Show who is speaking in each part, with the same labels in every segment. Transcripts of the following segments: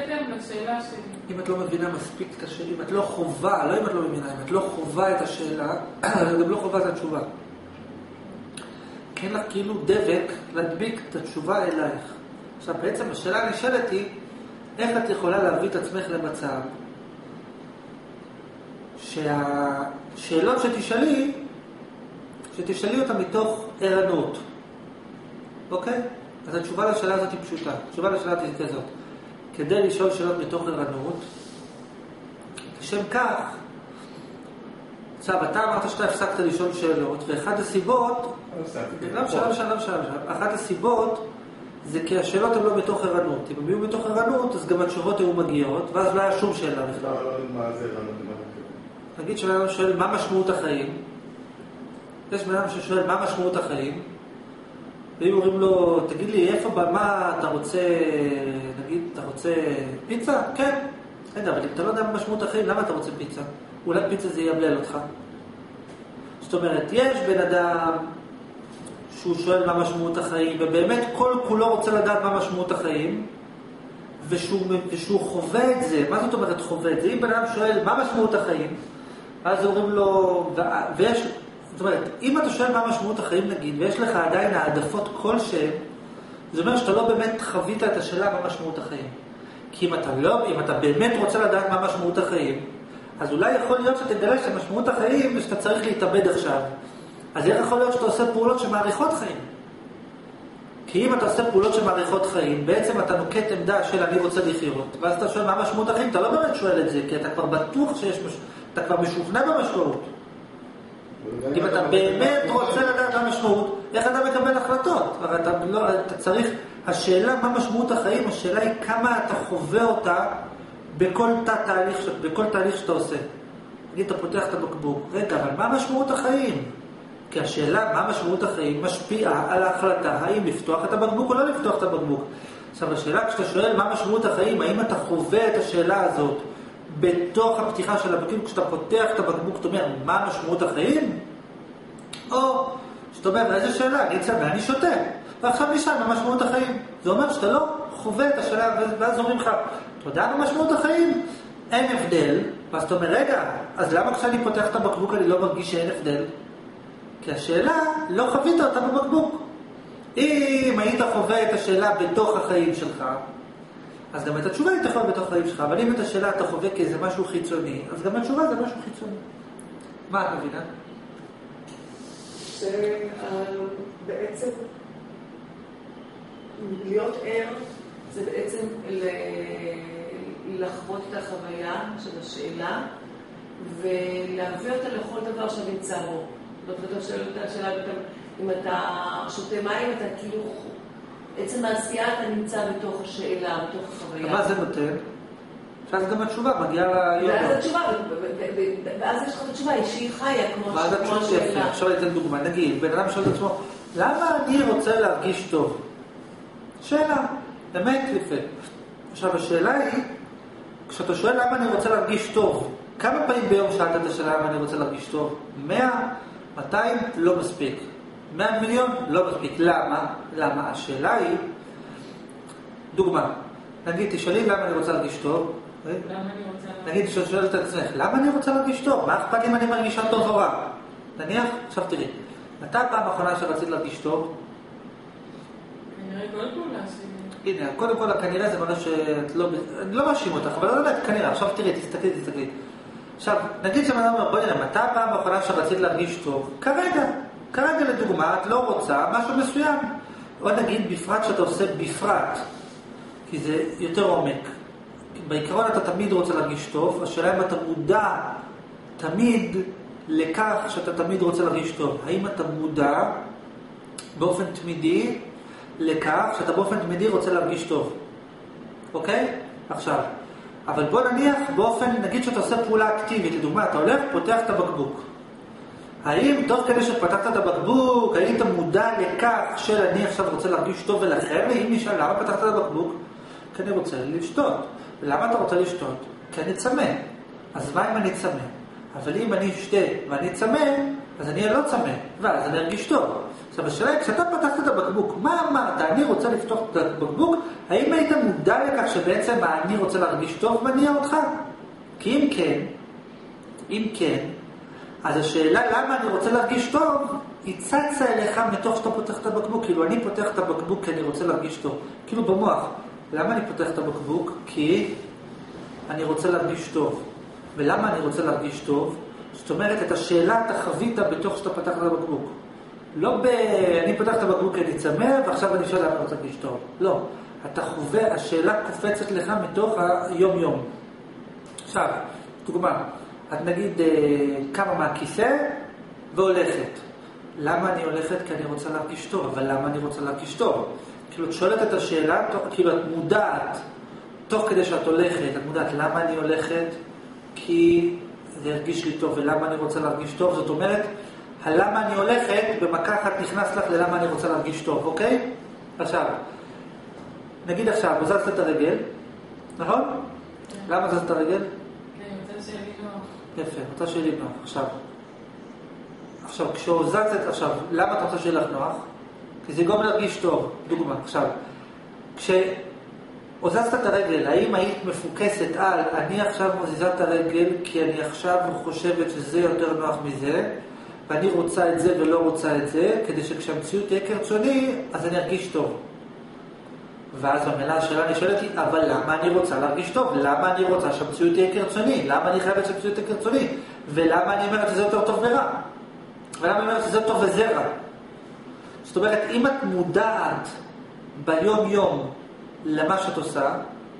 Speaker 1: לשאלה שלי.
Speaker 2: אם את לא מבינה מספיק את השאלה, אם את לא חובה, לא אם את לא מבינה, אם את לא חובה את השאלה, גם לא חובה את התשובה. כן לך כאילו דבק להדביק את התשובה אלייך. עכשיו בעצם השאלה הנשאלת היא, איך את יכולה להביא את עצמך למצב שהשאלות שתשאלי אותה מתוך ערנות. אוקיי? אז התשובה לשאלה הזאת היא פשוטה. התשובה לשאלה הזאת היא כזאת. כדי לשאול שאלות מתוך ערנות, לשם כך, עכשיו, אתה אמרת שאתה הפסקת לשאול שאלות, ואחת הסיבות, אחת הסיבות זה כי השאלות הן לא בתוך ערנות. אם הן היו בתוך ערנות, אז גם התשובות היו מגיעות, ואז לא היה שום שאלה בכלל.
Speaker 3: מה זה ערנות?
Speaker 2: נגיד שבן אדם שואל מה משמעות החיים, יש בן אדם ששואל מה משמעות החיים, ואם אומרים לו, תגיד לי, איפה, מה אתה רוצה, נגיד, אתה רוצה פיצה? כן. רגע, אבל אם אתה לא יודע מה משמעות החיים, למה אתה רוצה פיצה? אולי פיצה זה יבלל אותך. זאת אומרת, יש בן אדם שהוא שואל מה משמעות החיים, ובאמת כל כולו רוצה לדעת מה משמעות החיים, ושהוא חווה את זה. מה זאת אומרת חווה את זה? אם בן אדם שואל מה משמעות החיים, אז אומרים לו, ויש... זאת אומרת, אם אתה שואל מה משמעות החיים נגיד, ויש לך עדיין העדפות כלשהם, זה אומר שאתה לא באמת חווית את השאלה מה משמעות החיים. כי אם אתה באמת רוצה לדעת מה משמעות החיים, אז אולי יכול להיות שתגלה שמשמעות החיים זה שאתה צריך להתאבד עכשיו. אז איך יכול להיות שאתה עושה פעולות שמעריכות חיים? כי אם אתה עושה פעולות שמעריכות חיים, בעצם אתה נוקט עמדה של אני רוצה לחיות, ואז אתה שואל מה משמעות החיים, אתה לא באמת שואל את זה, כי אתה כבר בטוח אתה כבר משוכנע במשמעות. אם אתה באמת רוצה לדעת מה המשמעות, איך אתה מקבל החלטות? הרי אתה צריך, השאלה מה משמעות החיים, השאלה היא כמה אתה חווה אותה בכל תהליך שאתה עושה. נגיד, אתה פותח את הבקבוק, רגע, אבל מה משמעות החיים? כי השאלה מה משמעות החיים משפיעה על ההחלטה, האם לפתוח את הבקבוק או לא לפתוח את הבקבוק. עכשיו, השאלה כשאתה שואל מה משמעות החיים, האם אתה חווה את השאלה הזאת בתוך הפתיחה של הבקבוק, כשאתה פותח את הבקבוק, אתה אומר, מה משמעות החיים? או שאתה אומר, איזה שאלה? אני צמא, אני שותה. ועכשיו נשאל מה משמעות החיים. זה אומר שאתה לא חווה את השאלה, ואז אומרים לך, אתה יודע מה משמעות החיים? אין הבדל. ואז אתה אומר, רגע, אז למה כשאני פותח את הבקבוק אני לא מרגיש שאין הבדל? כי השאלה, לא חווית אותה בבקבוק. אם היית חווה את השאלה בתוך החיים שלך, אז גם את התשובה היא תחווה בתוך החיים שלך, אבל אם את השאלה אתה חווה כאיזה משהו חיצוני, אז גם התשובה זה משהו חיצוני. מה את מבינה?
Speaker 4: שבעצם להיות ער זה בעצם לחוות את החוויה של השאלה ולהביא אותה לכל דבר שנמצא בו. זאת אומרת, השאלה אם אתה שותה מים, אתה כאילו עצם העשייה אתה נמצא בתוך השאלה, בתוך החוויה.
Speaker 2: מה זה נותן? ואז גם התשובה מגיעה ליום.
Speaker 4: ואז התשובה, ואז יש לך את התשובה, שהיא חיה כמו השאלה.
Speaker 2: עכשיו אני אתן דוגמה, נגיד, בן אדם שואל את עצמו, למה אני רוצה להרגיש טוב? שאלה, באמת יפה. עכשיו השאלה היא, כשאתה שואל למה אני רוצה להרגיש טוב, כמה פעמים ביום שאלת את השאלה למה אני רוצה להרגיש טוב? 100, 200, לא מספיק. 100 מיליון, לא מספיק. למה? למה? השאלה היא, דוגמה, נגיד, תשאלי למה אני רוצה להרגיש טוב. נגיד, שואלת את עצמך, למה אני רוצה להרגיש טוב? מה אכפת אם אני מרגישה טוב או רע? נניח, עכשיו תראי, מתי הפעם האחרונה שרצית להרגיש טוב?
Speaker 1: כנראה כל פעולה שלי.
Speaker 2: הנה, קודם כל, כנראה זה מראה שאת לא... אני לא מאשים אותך, אבל לא יודעת, כנראה. עכשיו תראי, תסתכלי. עכשיו, נגיד שבן אדם אומר, בוא נראה, מתי הפעם האחרונה שרצית להרגיש טוב? כרגע לדוגמה, את לא רוצה משהו מסוים. או נגיד, בפרט שאתה עושה בפרט, כי זה יותר עומק. בעיקרון אתה תמיד רוצה להרגיש טוב, השאלה אם אתה מודע תמיד לכך שאתה תמיד רוצה להרגיש טוב. האם אתה מודע באופן תמידי לכך שאתה באופן תמידי רוצה להרגיש טוב? אוקיי? עכשיו, אבל בוא נניח נגיד שאתה עושה פעולה אקטיבית, לדוגמה, אתה הולך, פותח את הבקבוק. האם תוך כדי שפתחת את הבקבוק, האם אתה מודע לכך שאני עכשיו רוצה להרגיש טוב ולכן, אם נשאל למה פתחת את הבקבוק? כי אני רוצה לשתות. ולמה אתה רוצה לשתות? כי אני צמא. אז מה אם אני צמא? אבל אם אני אשתה ואני צמא, אז אני לא צמא, ואז אני ארגיש טוב. עכשיו, השאלה, כשאתה פתחת את הבקבוק, מה אמרת? אני רוצה לפתוח את הבקבוק, האם היית מודע לכך שבעצם אני רוצה להרגיש טוב מניע אותך? כי אם כן, אז השאלה למה אני רוצה להרגיש טוב, היא צצה אליך מתוך שאתה פותח את הבקבוק. כאילו, אני פותח את הבקבוק כי אני רוצה להרגיש טוב. כאילו במוח. למה אני פותח את הבקבוק? כי אני רוצה להרגיש טוב. ולמה אני רוצה להרגיש טוב? זאת אומרת, את השאלה אתה חווית בתוך שאתה פתח את הבקבוק. לא אני פותח את הבקבוק כי אני צמא, ועכשיו אני שואל למה אני רוצה להרגיש טוב. לא. אתה חווה, השאלה קופצת לך מתוך היום-יום. עכשיו, דוגמה. את נגיד קמה מהכיסא והולכת. למה אני הולכת? כי אני רוצה להרגיש טוב. אבל למה אני רוצה להרגיש טוב? כאילו את שואלת את השאלה, כאילו את מודעת, תוך כדי שאת הולכת, את מודעת למה אני הולכת? כי זה ירגיש לי טוב. ולמה אני רוצה להרגיש טוב? זאת אומרת, הלמה אני הולכת, במכה אחת נכנס לך ללמה אני רוצה להרגיש טוב, אוקיי? עכשיו, נגיד עכשיו, הוזזת את הרגל, נכון? למה הוזזת את הרגל? יפה, רוצה שיהיה לי נוח. עכשיו, כשהוזזת, למה אתה רוצה שיהיה לך נוח? כי זה גם להרגיש טוב. דוגמה, עכשיו, כשהוזזת את הרגל, האם היית מפוקסת על, אני עכשיו מוזיזה את הרגל כי אני עכשיו חושבת שזה יותר נוח מזה, ואני רוצה את זה ולא רוצה את זה, כדי שכשהמציאות תהיה כרצוני, אז אני ארגיש טוב. ואז במילה השאלה אני שואלת לי, אבל למה אני רוצה להרגיש טוב? למה אני רוצה שהמציאות תהיה כרצוני? למה אני חייבת שהמציאות תהיה כרצוני? ולמה אני אומרת שזה יותר טוב ורע? ולמה אני אומרת שזה טוב וזה רע? זאת אומרת, אם את מודעת ביום-יום למה שאת עושה,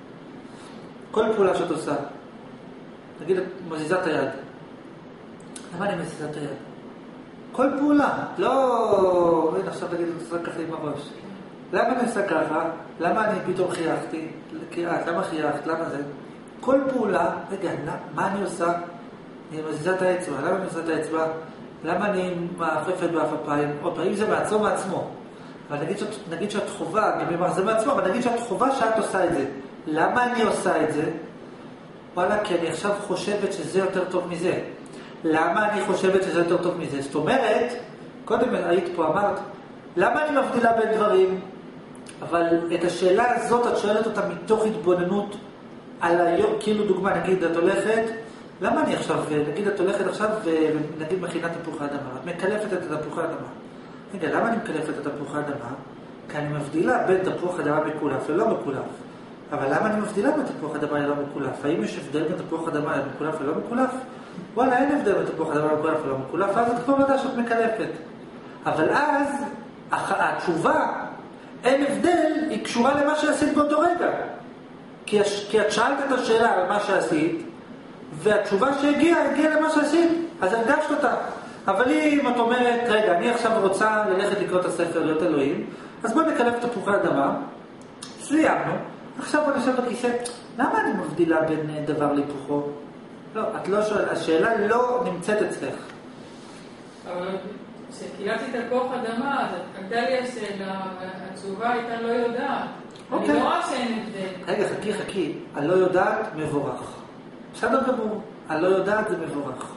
Speaker 2: כל פעולה שאת עושה, נגיד את מזיזה את היד. למה אני מזיזה את היד? כל פעולה, לא... הנה, עכשיו תגיד, אני עושה ככה עם הראש. למה אני עושה ככה? למה אני פתאום חייכתי? למה חייכת? למה זה? כל פעולה, רגע, מה אני עושה? אני מזיזה את האצבע. למה אני עושה את האצבע? למה אני מעפפת באף הפעם? עוד פעם, אם זה מעצמו. אבל נגיד שאת חובה, אני אומר, זה מעצמו, אבל נגיד שאת חובה שאת עושה את זה. למה אני עושה את זה? וואלה, כי אני עכשיו חושבת שזה יותר טוב מזה. למה אני חושבת שזה יותר טוב מזה? זאת אומרת, קודם היית פה, אמרת, למה אני מבדילה בין דברים? אבל את השאלה הזאת את שואלת אותה מתוך התבוננות על היום, כאילו דוגמה, נגיד את הולכת, למה אני עכשיו, נגיד את הולכת עכשיו ונגיד מכינה תפוחי אדמה, את מקלפת את תפוחי אדמה. רגע, למה אני מקלפת את תפוחי אדמה? כי אני מבדילה בין תפוח אדמה מקולף ללא מקולף. אבל למה אני מבדילה בין תפוח אדמה ללא מקולף? האם יש הבדל בין תפוח אדמה מקולף ללא מקולף? וואלה, אין הבדל בין תפוח אדמה מקולף ללא מקולף, אז את כבר יודעת שאת מקלפת. אבל אז התשובה, אין הבדל, היא קשורה למה שעשית באותו רגע. כי את שאלת את השאלה על מה שעשית, והתשובה שהגיעה למה שעשית, אז הרגשת אותה. אבל אם את אומרת, רגע, אני עכשיו רוצה ללכת לקרוא את הספר להיות אלוהים, אז בוא נקלף תפוחי אדמה, סיימנו, עכשיו בוא נשב בכיסא, למה אני מבדילה בין דבר להיפוכו? לא, את לא שואלת, השאלה לא נמצאת אצלך.
Speaker 1: אבל כשקילפתי את תפוח אדמה, הייתה לי השאלה, התשובה הייתה לא יודעת. אני לא רואה שאין הבדל.
Speaker 2: רגע, חכי, הלא יודעת מבורך. בסדר גמור, הלא יודעת זה מבורך.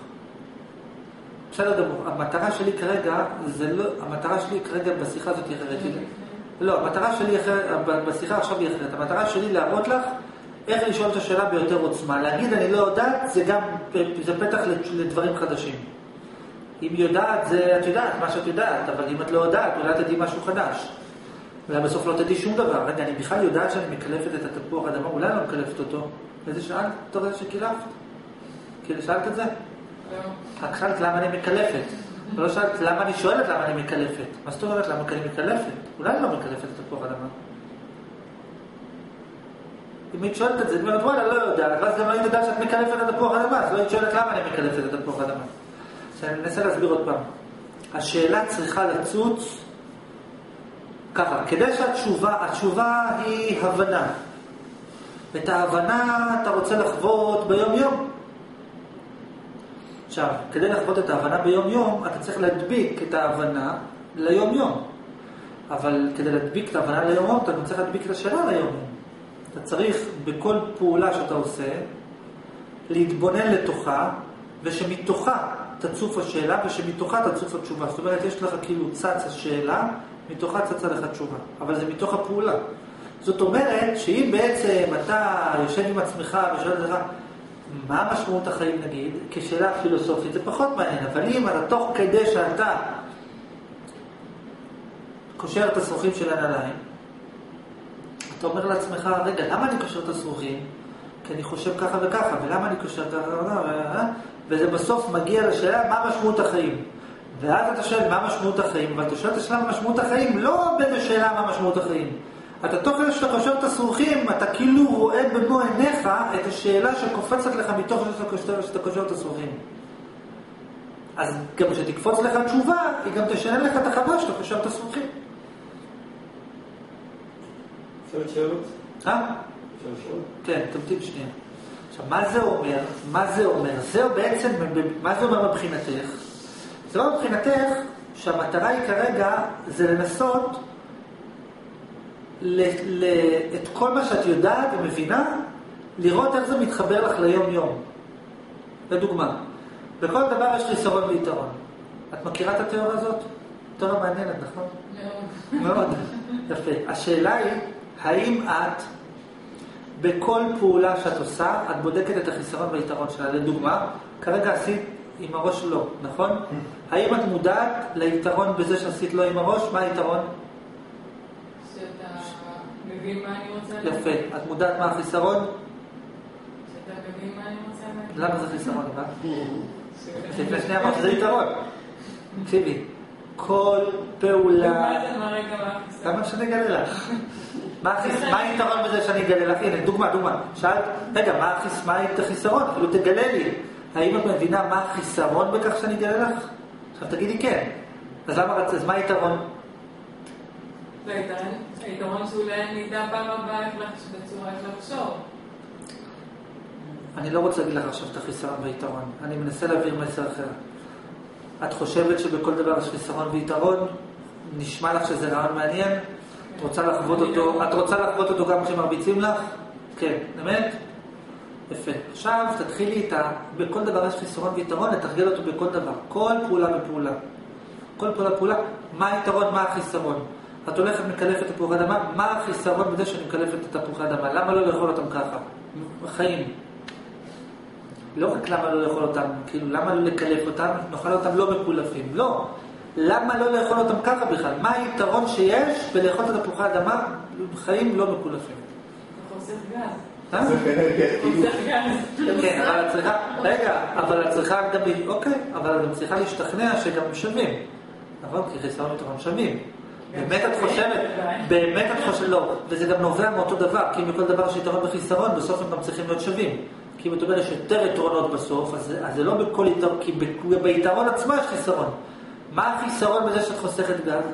Speaker 2: בסדר גמור, המטרה שלי כרגע, המטרה שלי כרגע בשיחה הזאת היא אחרת. לא, המטרה שלי בשיחה עכשיו היא אחרת. המטרה שלי להראות לך איך לשאול את השאלה ביותר עוצמה. להגיד אני לא יודעת, זה פתח לדברים חדשים. אם יודעת, את יודעת מה שאת יודעת, אבל אם את לא יודעת, אולי תדעי משהו חדש. אולי בסוף לא תדעי שום דבר. רגע, אני בכלל יודעת שאני מקלפת את התפוח אדמה, אולי לא מקלפת אותו. איזה שאלת תוך זה שקילפת? כאילו שאלת את זה?
Speaker 1: לא.
Speaker 2: רק שאלת למה אני מקלפת. לא שאלת למה אני שואלת למה אני מקלפת. מה זאת אומרת למה אני מקלפת? אולי לא מקלפת את תפוח אדמה. אם היית שואלת את זה, אני אומרת וואלה לא יודעת, ואז גם לא היית יודעת שאת מקלפת את תפוח אדמה, אז לא היית שואלת למה אני מקלפת את תפוח אדמה. אני מנסה להסביר עוד פעם. השאלה צריכה לצוץ ככה, כדי התשובה היא הבנה. את ההבנה אתה רוצה לחוות ביום יום. עכשיו, כדי לחוות את ההבנה ביום יום, אתה צריך להדביק את ההבנה ליום יום. אבל כדי להדביק את ההבנה ליום יום, אתה צריך להדביק את השאלה ליום יום. אתה צריך בכל פעולה שאתה עושה, להתבונן לתוכה, ושמתוכה תצוף השאלה ושמתוכה תצוף התשובה. זאת אומרת, יש לך כאילו צץ השאלה, מתוכה צצה לך תשובה. אבל זה מתוך הפעולה. זאת אומרת, שאם בעצם אתה יושב עם עצמך ושואל לך, מה המשמעות החיים נגיד, כשאלה פילוסופית, זה פחות מעניין. אבל אם אתה תוך כדי שאתה קושר את השרוכים של הנעליים, אתה אומר לעצמך, רגע, למה אני קושר את השרוכים? כי אני חושב ככה וככה, ולמה אני קושר ככה, וזה בסוף מגיע לשאלה מה משמעות החיים. ואז אתה שואל מה משמעות החיים, ואתה שואל את השאלה מה משמעות החיים, לא בשאלה מה משמעות החיים. אתה תוך כדי שאתה קושר את השרוכים, אתה כאילו רואה במו עיניך את השאלה שקופצת לך מתוך שאתה קושר את השרוכים. אז גם כשתקפוץ לך תשובה, היא גם תשנה לך את החוויה שאתה קושר את השרוכים.
Speaker 3: אפשר שאלות?
Speaker 2: אפשר
Speaker 3: לשאול?
Speaker 2: כן, תמתין שנייה. עכשיו, מה זה אומר? מה זה אומר? זהו בעצם, מה זה אומר מבחינתך? זה אומר מבחינתך שהמטרה היא כרגע זה לנסות את כל מה שאת יודעת ומבינה, לראות איך זה מתחבר לך ליום-יום. לדוגמה, בכל דבר יש חיסרון ויתרון. את מכירה את התיאוריה הזאת? תיאוריה מעניינת, נכון? מאוד. יפה. השאלה היא, האם את, בכל פעולה שאת עושה, את בודקת את החיסרון והיתרון שלה? לדוגמה, כרגע עשית עם הראש לא, נכון? האם את מודעת ליתרון בזה שעשית לא עם הראש? מה היתרון?
Speaker 1: שאתה מבין מה אני רוצה להגיד.
Speaker 2: יפה. את מודעת מה החיסרון?
Speaker 1: שאתה מבין מה אני רוצה להגיד.
Speaker 2: למה זה חיסרון? לפני שנייה אמרת שזה יתרון. תקשיבי, כל פעולה...
Speaker 1: ומה זה מראה גם החיסרון?
Speaker 2: למה שאני אגלה לך? מה היתרון בזה שאני אגלה לך? הנה, דוגמה. שאלת, רגע, מה החיסרון? כאילו תגלה לי. האם את מבינה מה החיסרון בכך שאני אגלה לך? עכשיו תגידי כן. אז מה היתרון?
Speaker 1: היתרון שאולי אני אדע פעם הבאה בצורה איך לחשוב.
Speaker 2: אני לא רוצה להגיד לך עכשיו את החיסרון והיתרון. אני מנסה להעביר מסר אחר. את חושבת שבכל דבר יש חיסרון ויתרון? נשמע לך שזה רעיון מעניין? את רוצה לחוות אותו? את רוצה לחוות אותו גם כשמרביצים לך? כן, באמת? יפה. עכשיו תתחילי איתה, בכל דבר יש חיסרון ויתרון, לתרגל אותו בכל דבר. כל פעולה בפעולה. כל פעולה, מה היתרון, מה החיסרון? את הולכת מקלפת תפוחי אדמה, מה החיסרון בזה שאני מקלפת את תפוחי אדמה? למה לא לאכול אותם ככה? חיים. לא רק למה לא לאכול אותם, כאילו למה לא לקלף אותם, נאכל אותם לא מקולפים. לא. למה לא לאכול אותם ככה בכלל? מה היתרון שיש בלאכול את תפוחי אדמה חיים לא מקולפים?
Speaker 1: חוסך גז.
Speaker 2: כן, אבל את צריכה, רגע, אבל את צריכה גם, אוקיי, אבל את צריכה להשתכנע שגם שווים. נכון? כי חיסרון ויתרון שווים. באמת את חושבת, לא, וזה גם נובע מאותו דבר, כי מכל דבר יש יתרון וחיסרון, בסוף הם גם צריכים להיות שווים. כי אם אתה אומר, יש יותר יתרונות בסוף, אז זה לא בכל יתרון, כי ביתרון עצמה יש חיסרון. מה החיסרון בזה שאת חוסכת גז?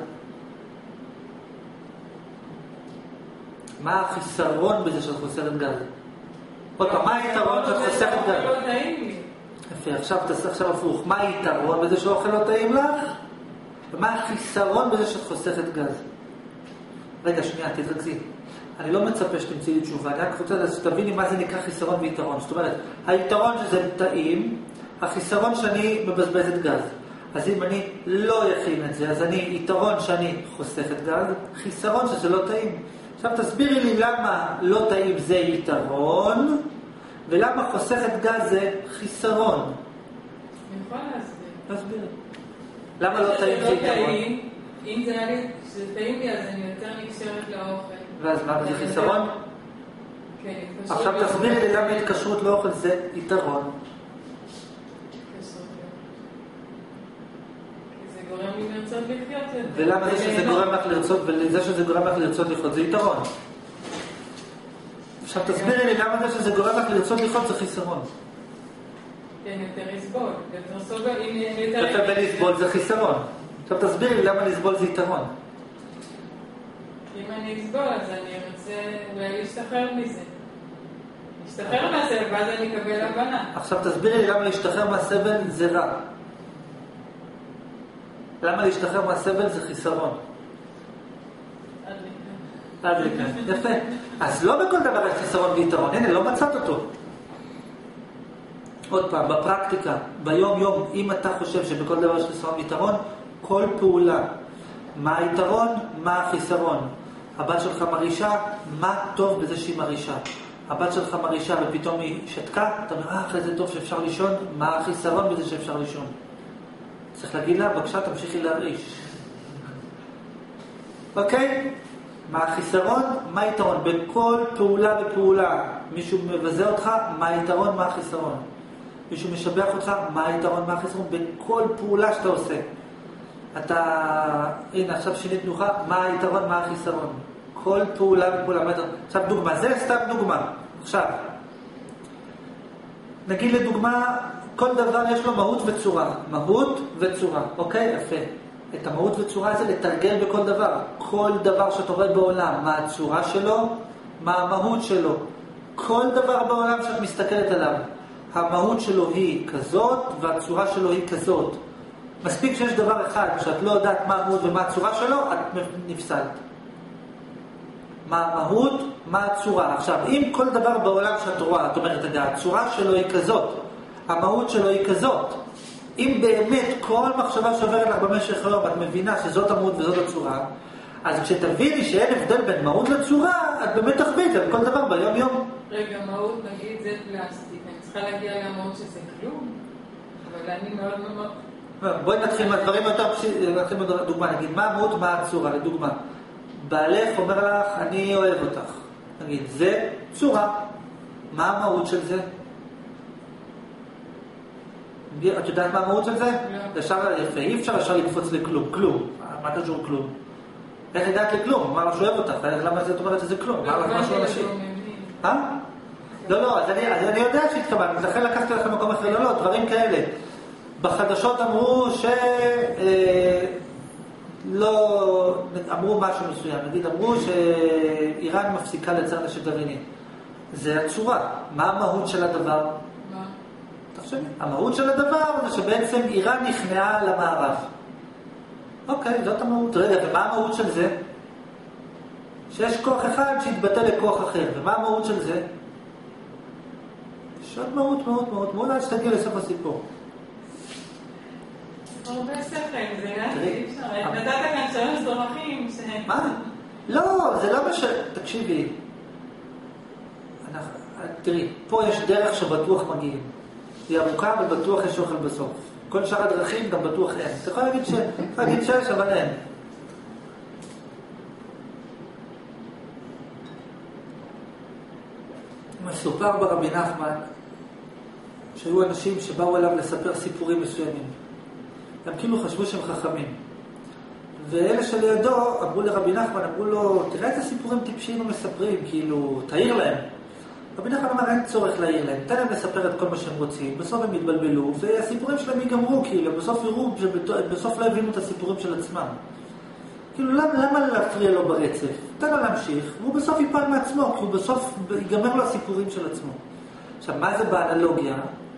Speaker 2: מה החיסרון בזה שאת חוסכת גז? עוד פעם, מה היתרון שאת חוסכת גז?
Speaker 1: לא טעים לי.
Speaker 2: יפה, עכשיו הפוך. מה היתרון בזה שאוכל לא טעים לך? ומה החיסרון בזה שאת חוסכת גז? רגע, שנייה, תתרכזי. אני לא מצפה שתמצאי לי תשובה, אני רק רוצה שתביני מה זה נקרא חיסרון ויתרון. זאת אומרת, היתרון שזה טעים, החיסרון שאני מבזבזת גז. אז אם אני לא יכין את זה, אז יתרון שאני חוסכת גז, חיסרון שזה לא טעים. עכשיו תסבירי לי למה לא טעים זה יתרון, ולמה חוסכת גז זה חיסרון.
Speaker 1: אני יכולה להסביר.
Speaker 2: תסבירי. למה לא טעים זה יתרון?
Speaker 1: אם זה היה לי, שזה טעים לי, אז אני יותר נקשרת לאוכל.
Speaker 2: ואז מה זה חיסרון?
Speaker 1: כן,
Speaker 2: עכשיו תסבירי לי למה התקשרות לאוכל זה יתרון.
Speaker 1: גורם לי לרצות לחיות את זה.
Speaker 2: ולמה זה שזה גורם לך לרצות, ולזה שזה גורם לך לרצות לחיות זה יתרון. עכשיו תסבירי לי למה זה שזה גורם לך לרצות לחיות זה חיסרון.
Speaker 1: כן, יותר לסבול. יותר סובל,
Speaker 2: יותר לסבול זה חיסרון. עכשיו תסבירי לי למה לסבול זה יתרון.
Speaker 1: אם אני אסבול, אז אני רוצה אולי להשתחרר מזה. להשתחרר מהסבל, ואז אני אקבל הבנה.
Speaker 2: עכשיו תסבירי לי למה להשתחרר מהסבל זה רע. למה להשתחרר מהסבל זה חיסרון. עד לכאן. יפה. אז לא בכל דבר יש חיסרון ויתרון. הנה, לא מצאת אותו. עוד פעם, בפרקטיקה, ביום יום, אם אתה חושב שבכל דבר יש חיסרון ויתרון, כל פעולה, מה היתרון, מה החיסרון. הבת שלך מרישה, מה טוב בזה שהיא מרישה. הבת שלך מרישה ופתאום היא שתקה, אתה אומר, אחרי זה טוב שאפשר לישון, מה החיסרון בזה שאפשר לישון. צריך להגיד לה, בבקשה, תמשיכי להריש. אוקיי? מה החיסרון, מה היתרון. בכל פעולה ופעולה, מישהו מבזה אותך, מה היתרון, מה החיסרון. מישהו משבח אותך, מה היתרון, מה החיסרון. בכל פעולה שאתה עושה. הנה, עכשיו שינית נוחה, מה היתרון, מה החיסרון. כל פעולה ופעולה. עכשיו דוגמה, זה סתם דוגמה. עכשיו, נגיד לדוגמה, כל דבר יש לו מהות וצורה. מהות וצורה, אוקיי? יפה. את המהות וצורה הזה לתרגל בכל דבר. כל דבר שאתה רואה בעולם, מה הצורה שלו, מה המהות שלו. כל דבר בעולם שאת מסתכלת עליו, המהות שלו היא כזאת והצורה שלו היא כזאת. מספיק שיש דבר אחד שאת לא יודעת מה המהות ומה הצורה שלו, את נפסלת. מה המהות, מה הצורה. עכשיו, אם כל דבר בעולם שאת רואה, את אומרת, הצורה שלו היא כזאת, המהות שלו היא כזאת, אם באמת כל מחשבה שעוברת לך במשך היום, את מבינה שזאת המהות וזאת הצורה, אז כשתביני שאין הבדל בין מהות לצורה, את באמת תחווי את זה בכל דבר ביום יום.
Speaker 1: רגע, מהות, נגיד, זה פלסטיק. אני צריכה להגיע למהות שזה כלום, אבל אני מאוד מאוד...
Speaker 2: בואי נתחיל מהדברים יותר פשוטים, נתחיל מהדוגמה, נגיד, מה המהות, מה הצורה, לדוגמה. בעלך אומר לך, אני אוהב אותך. נגיד, זה צורה. מה המהות של זה? את יודעת מה המהות של זה? ישר יפה, אי אפשר ישר לקפוץ לכלום, כלום. מה קשור כלום? איך הגעת לכלום? מה לא שאוהב אותך? למה זאת אומרת שזה כלום? מה לך משהו אנשים? לא, אז אני יודע שהתכוונת, לכן לקחתי לכם מקום אחר, לא, דברים כאלה. בחדשות אמרו לא, אמרו משהו מסוים, נגיד אמרו שאיראן מפסיקה לייצר נשק גרעיני. זה הצורה. מה המהות של הדבר?
Speaker 1: מה?
Speaker 2: תחשבי, המהות של הדבר זה שבעצם איראן נכנעה למערב. אוקיי, זאת המהות. רגע, ומה המהות של זה? שיש כוח אחד שהתבטא לכוח אחר. ומה המהות של זה? יש עוד מהות. מאוד עד שתגיע לסוף הסיפור.
Speaker 1: הרבה שכל, זה אי אפשר. נתת כאן 3 דרכים ש...
Speaker 2: מה? לא, זה לא תקשיבי. תראי, פה יש דרך שבטוח מגיעים. היא ארוכה, אבל בטוח יש אוכל בסוף. כל שאר הדרכים גם בטוח אין. אתה יכול להגיד שיש, אבל אין. מסופר ברבי נחמן שהיו אנשים שבאו אליו לספר סיפורים מסוימים. הם כאילו חשבו שהם חכמים. ואלה שלידו אמרו לרבי נחמן, אמרו לו, תראה איזה סיפורים טיפשיים ומספרים, כאילו, תעיר להם. רבי נחמן אמר, אין צורך להעיר להם, תן להם לספר את כל מה שהם רוצים, בסוף הם יתבלבלו, והסיפורים שלהם ייגמרו, כאילו, בסוף יראו, בסוף לא הבינו את הסיפורים של עצמם. כאילו, למה להפריע לו ברצף? תן לו להמשיך, והוא בסוף ייפל מעצמו, כי הוא בסוף ייגמר לו הסיפורים של עצמו. עכשיו, מה זה באנלוגיה?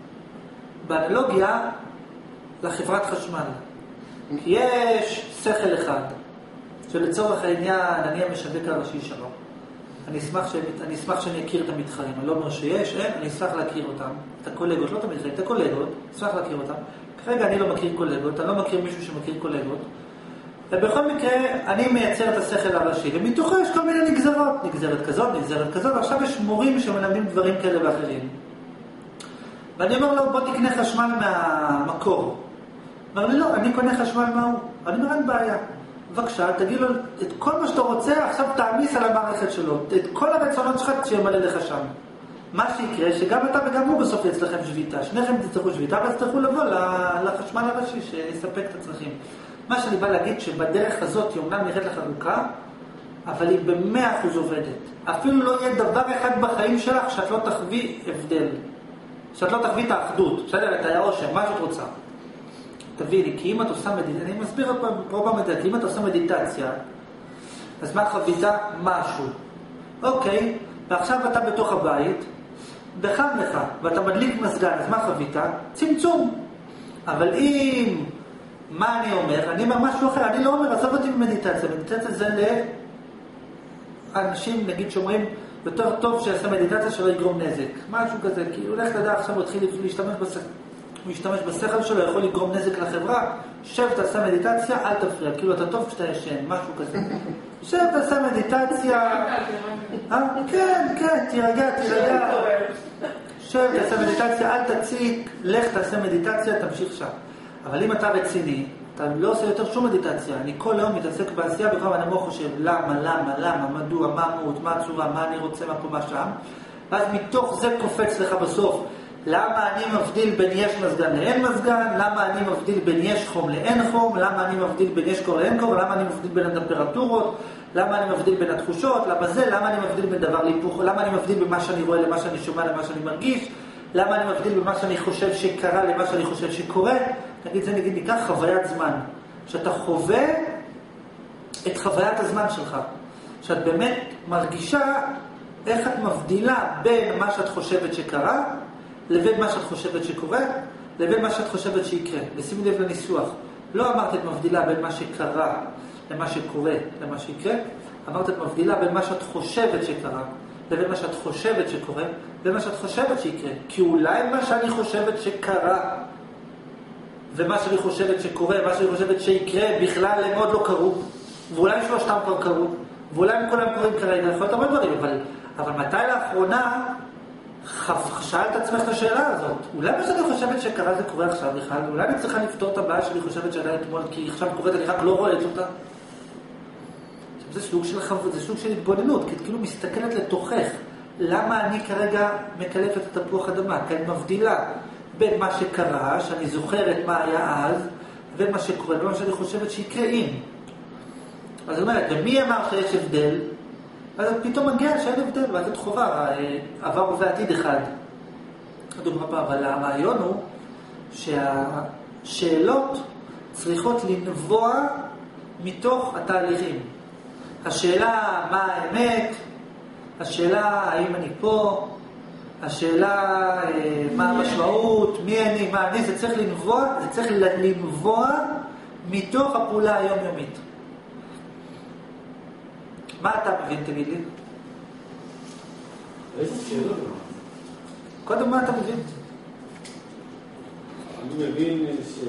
Speaker 2: באנלוגיה לחברת חשמל. כי יש שכל אחד, שלצורך העניין, אני המשווק הראשי שלו. אני אשמח שאני אכיר את המתחרים. אני לא אומר שיש, אני אשמח להכיר אותם. את הקולגות, לא את המתחרים, את הקולגות, אשמח להכיר אותם. כרגע אני לא מכיר קולגות, אני לא מכיר מישהו שמכיר קולגות. ובכל מקרה, אני מייצר את השכל הראשי, ומתוכו יש כל מיני נגזרות. נגזרת כזאת, ועכשיו יש מורים שמלמדים דברים כאלה ואחרים. ואני אומר לו, בוא תקנה חשמל מהמקור. אומר לי, לא, אני קונה חשמל מהו. אני אומר, אין בעיה. בבקשה, תגיד לו, את כל מה שאתה רוצה, עכשיו תעמיס על המערכת שלו. את כל הרצונות שלך שימלא לך שם. מה שיקרה, שגם אתה וגם הוא בסוף יצלכם שביתה. שניכם תצטרכו שביתה, אבל תצטרכו לבוא לחשמל הראשי שיספק את הצרכים. מה שאני בא להגיד, שבדרך הזאת היא אומנם נראית לך ארוכה, אבל היא ב100% עובדת. אפילו לא יהיה דבר אחד בחיים שלך שאת לא תחווי הבדל. שאת לא תחווי את האחדות. בסדר, את העושר, מה שאת רוצה. תביני, כי אם את עושה מדיטציה, אני מסביר פה במדיטציה, כי אם את עושה מדיטציה, אז מה חווית? משהו. אוקיי, ועכשיו אתה בתוך הבית, בחם לך, ואתה מדליק מזגן, אז מה חווית? צמצום. אבל אם, מה אני אומר? אני אומר משהו אחר, אני לא אומר, עזוב אותי במדיטציה, מדיטציה זה לאנשים, נגיד שאומרים, יותר טוב שיעשה מדיטציה שלא יגרום נזק. משהו כזה, כאילו לך לדעת עכשיו הוא התחיל להשתמש בשכל שלו, יכול לגרום נזק לחברה, שב תעשה מדיטציה, אל תפריע, כאילו אתה טוב כשאתה ישן, משהו כזה. שב תעשה מדיטציה, כן, תירגע. שב תעשה מדיטציה, אל תציק, לך תעשה מדיטציה, תמשיך שם. אבל אם אתה רציני, אתה לא עושה יותר שום מדיטציה, אני כל יום מתעסק בעשייה, בכל אני לא חושב למה, מדוע, מה המהות, מה הצורה, מה אני רוצה, מה פה, מה שם, ואז מתוך זה קופץ לך בסוף, למה אני מבדיל בין יש מזגן לאין מזגן, למה אני מבדיל בין יש חום לאין חום, למה אני מבדיל בין יש קור לאין קור, למה אני מבדיל בין הטמפרטורות, למה אני מבדיל בין התחושות, למה אני מבדיל בין דבר להיפוך, למה אני מבדיל במה שאני רואה למה שאני שומע, למה שאני מרגיש, למה אני מבדיל במה שאני חושב שקרה למה שאני חושב שקורה. נגיד ניקח חוויית זמן, שאתה חווה את חוויית הזמן שלך, שאת באמת מרגישה איך את מבדילה בין מה שאת חושבת שקרה לבין מה שאת חושבת שקורה לבין מה שאת חושבת שיקרה. ושימי לב לניסוח, לא אמרת את מבדילה בין מה שקרה למה שקורה למה שיקרה, אמרת את מבדילה בין מה שאת חושבת שקרה לבין מה שאת חושבת שקורה לבין מה שאת חושבת שיקרה. כי אולי מה שאני חושבת שקרה ומה שאני חושבת שקורה, מה שאני חושבת שיקרה, בכלל הם עוד לא קרו, ואולי שלושתם כבר קרו, ואולי הם כולם קורים כרגע, יכול להיות הרבה דברים, אבל מתי לאחרונה שאלת עצמך את השאלה הזאת? אולי מה שאני חושבת שקרה זה קורה עכשיו בכלל, אולי אני צריכה לפתור את הבעיה שאני חושבת שעדיין אתמול, כי עכשיו קוראת, אני רק לא רואה את אותה. זה סוג של התבוננות, כי את כאילו מסתכלת לתוכך, למה אני כרגע מקלפת את תפוח אדמה, כי אני מבדילה בין מה שקרה, שאני זוכרת מה היה אז, ובין מה שקורה, ומה שאני חושבת שיקרה אם. אז זאת אומרת, ומי אמר שיש הבדל? אז פתאום מגיע שאין הבדל, ואז את חובה, עבר ועתיד אחד. אבל הרעיון הוא שהשאלות צריכות לנבוע מתוך התהליכים. השאלה מה האמת, השאלה האם אני פה, השאלה מה המשמעות, מי אני, מה אני, זה צריך לנבוע מתוך הפעולה היומיומית. מה אתה מבין, תגיד לי?
Speaker 3: איזה שאלות?
Speaker 2: קודם מה אתה מבין?
Speaker 3: אני מבין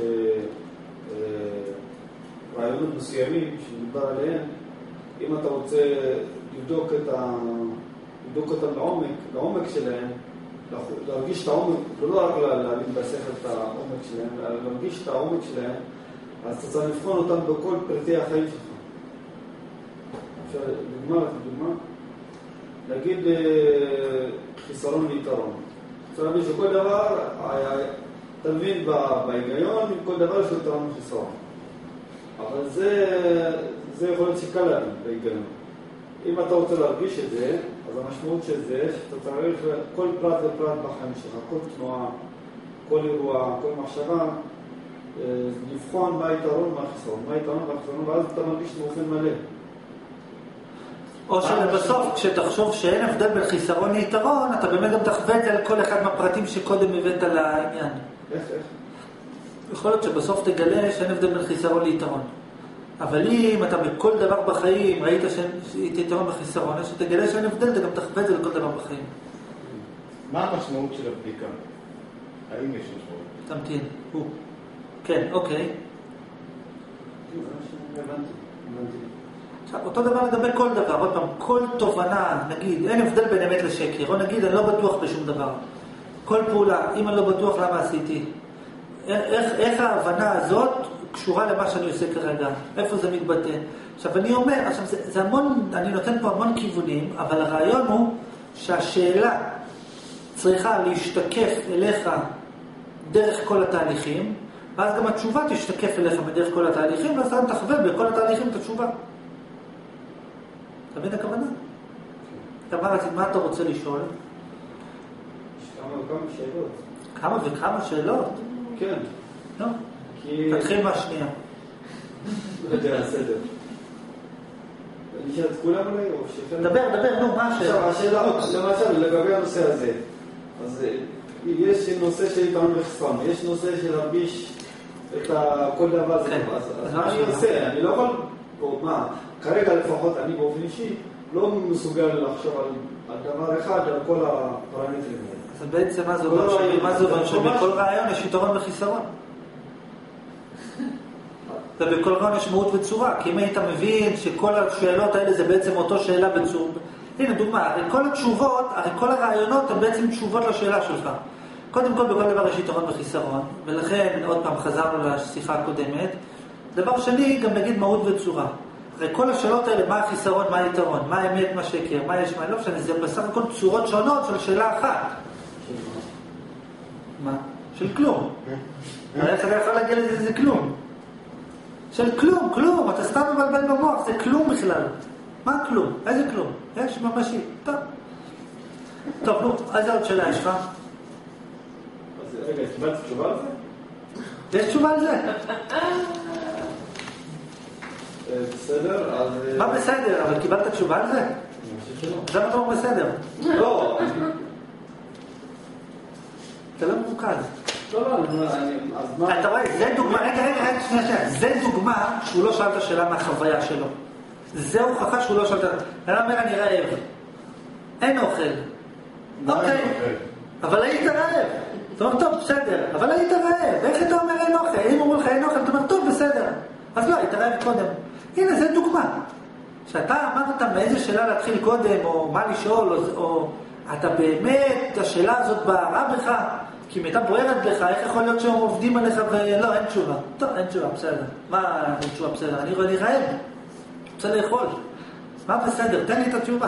Speaker 3: רעיונות מסוימים שנדבר עליהם, אם אתה רוצה לבדוק אותם לעומק שלהם, להרגיש את העומק, ולא רק להבין בשכל את העומק שלהם, אלא להרגיש את העומק שלהם, אז אתה צריך לבחון אותם בכל פרטי החיים שלך. אפשר דוגמה, להגיד חיסרון ויתרון. אפשר להבין שכל דבר, אתה מבין בהיגיון, כל דבר יש לו יתרון וחיסרון. אבל זה יכול להיות שקל להבין בהיגיון. אם אתה רוצה להרגיש את זה, אז המשמעות של זה, שאתה צריך כל פרט ופרט בחיים שלך, כל תנועה, כל אירוע, כל מחשבה, לבחון מה היתרון ומה החיסרון, ואז אתה מרגיש באופן מלא.
Speaker 2: או שבסוף, כשתחשוב שאין הבדל בין חיסרון ליתרון, אתה באמת גם תחווה את זה על כל אחד מהפרטים שקודם הבאת לעניין.
Speaker 3: איך?
Speaker 2: יכול להיות שבסוף תגלה שאין הבדל בין חיסרון ליתרון. אבל אם אתה בכל דבר בחיים ראית שאין יתרון בחיסרון, אז שתגלה שאין הבדל, אתה גם תחווה את זה לכל דבר בחיים.
Speaker 5: מה המשמעות של הבדיקה? האם יש משמעות?
Speaker 2: תמתין, כן, אוקיי.
Speaker 3: הבנתי.
Speaker 2: עכשיו, אותו דבר לגבי כל דבר, עוד פעם, כל תובנה, נגיד, אין הבדל בין אמת לשקר, או נגיד, אני לא בטוח בשום דבר. כל פעולה, אם אני לא בטוח, למה עשיתי? איך ההבנה הזאת קשורה למה שאני עושה כרגע? איפה זה מתבטא? עכשיו, אני אומר, זה המון, אני נותן פה המון כיוונים, אבל הרעיון הוא שהשאלה צריכה להשתקף אליך דרך כל התהליכים, ואז גם התשובה תשתקף אליך בדרך כל התהליכים, ואז אתה תחווה בכל התהליכים את התשובה. אתה מבין הכוונה? מה אתה רוצה לשאול?
Speaker 3: יש כמה שאלות.
Speaker 2: כמה וכמה שאלות?
Speaker 3: כן.
Speaker 2: לא. תתחיל מהשנייה.
Speaker 3: לא יודע, סדר. אני אשאל את כולם אולי, או שחלק...
Speaker 2: דבר, נו, מה השאלה?
Speaker 3: השאלה, למשל, לגבי הנושא הזה. אז יש נושא של יתרון וחסרון, יש נושא של להרגיש את כל דבר הזה. אז מה אני עושה? אני לא יכול... כרגע לפחות, אני באופן אישי, לא מסוגל לחשוב על דבר אחד, על כל הפרמטרים האלה.
Speaker 2: אז בעצם מה זה אומר? שבכל רעיון יש יתרון וחיסרון. ובכל רעיון יש מהות וצורה, כי אם היית מבין שכל השאלות האלה זה בעצם אותו שאלה בצורה... הנה דוגמה, הרי כל התשובות, הרי כל הרעיונות הם בעצם תשובות לשאלה שלך. קודם כל, בכל דבר יש יתרון וחיסרון, ולכן עוד פעם חזרנו לשיחה הקודמת. דבר שני, גם נגיד מהות וצורה. הרי כל השאלות האלה, מה החיסרון, מה היתרון, מה האמת, מה שקר, מה יש, מה לא משנה, זה בסך הכל צורות שונות של שאלה אחת. מה? של כלום. איך אתה יכול להגיד לזה, זה כלום. של כלום, כלום, אתה סתם מבלבל במוח, זה כלום בכלל. מה כלום? איזה כלום? יש ממשי. טוב. טוב, נו, איזה עוד שאלה יש לך?
Speaker 3: אז רגע, קיבלת תשובה על זה?
Speaker 2: יש תשובה על זה?
Speaker 3: בסדר, אז...
Speaker 2: מה בסדר? אבל קיבלת תשובה על זה?
Speaker 3: אני חושב שלא.
Speaker 2: זה מה אתה אומר בסדר?
Speaker 3: לא,
Speaker 2: אתה לא מרוכז.
Speaker 3: לא, אז מה...
Speaker 2: אתה רואה, זה דוגמה, רגע, שנייה, זה דוגמה שהוא לא שאל את השאלה מהחוויה שלו. זה הוכחה שהוא לא שאל את השאלה. אני אומר, אני רעב. אין אוכל. אוקיי. אבל היית רעב. אתה אומר, טוב, בסדר. אבל היית רעב. איך אתה אומר אין אוכל? אם אומרים לך אין אוכל, אתה אומר, טוב, בסדר. אז לא, היית רעב קודם. הנה, זה דוגמה. שאתה אמרת מאיזה שאלה להתחיל קודם, או מה לשאול, או אתה באמת, השאלה הזאת בערה בך, כי אם הייתה בוערת בך, איך יכול להיות שהם עובדים עליך ולא, אין תשובה. טוב, אין תשובה, בסדר. מה אין תשובה, בסדר? אני רעב. רוצה לאכול. מה בסדר? תן לי את התשובה.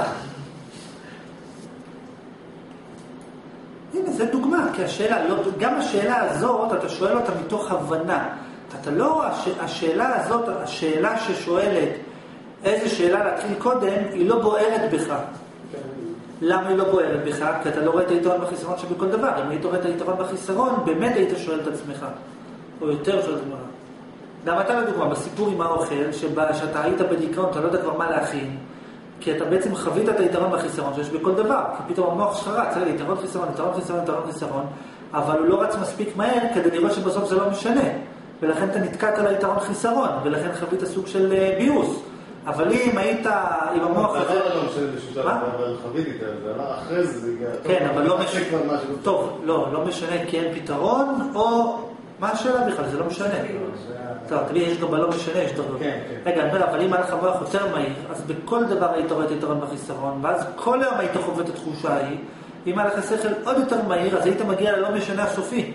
Speaker 2: הנה, זה דוגמה, כי השאלה, לא, גם השאלה הזאת, אתה שואל אותה מתוך הבנה. אתה לא, השאלה הזאת, השאלה ששואלת איזה שאלה להתחיל קודם, היא לא בוערת בך. למה היא לא בוערת בך? כי אתה לא רואה את היתרון בחיסרון שבכל דבר. אם היית רואה את היתרון בחיסרון, באמת היית שואל את עצמך. או יותר שואל את עצמך. גם אתה לדוגמה, בסיפור עם האוכל, שאתה היית בדיכאון, אתה לא יודע כבר מה להכין, כי אתה בעצם חווית את היתרון בחיסרון שיש בכל דבר. כי פתאום המוח שלך רץ, יתרון חיסרון, יתרון חיסרון, יתרון חיסרון, אבל הוא לא רץ מספיק מהר כדי לראות שבסוף זה לא משנה. ולכן אתה נתקעת על היתרון חיסרון, ולכן חווית סוג של ביוס. אבל אם היית עם המוח הזה...
Speaker 5: זה לא משנה בשביל אבל חוויתי את זה, אחרי זה הגיע...
Speaker 2: כן, אבל לא משנה... טוב, לא משנה כי אין פתרון, או... מה השאלה בכלל? זה לא משנה. טוב, תראי, יש גם בלא משנה, יש דרגות. רגע, אני אומר, אבל אם היה לך מוח יותר מהיר, אז בכל דבר היית רואה את היתרון בחיסרון, ואז כל היום היית חווה את התחושה ההיא, אם היה לך שכל עוד יותר מהיר, אז היית מגיע ללא משנה הסופי.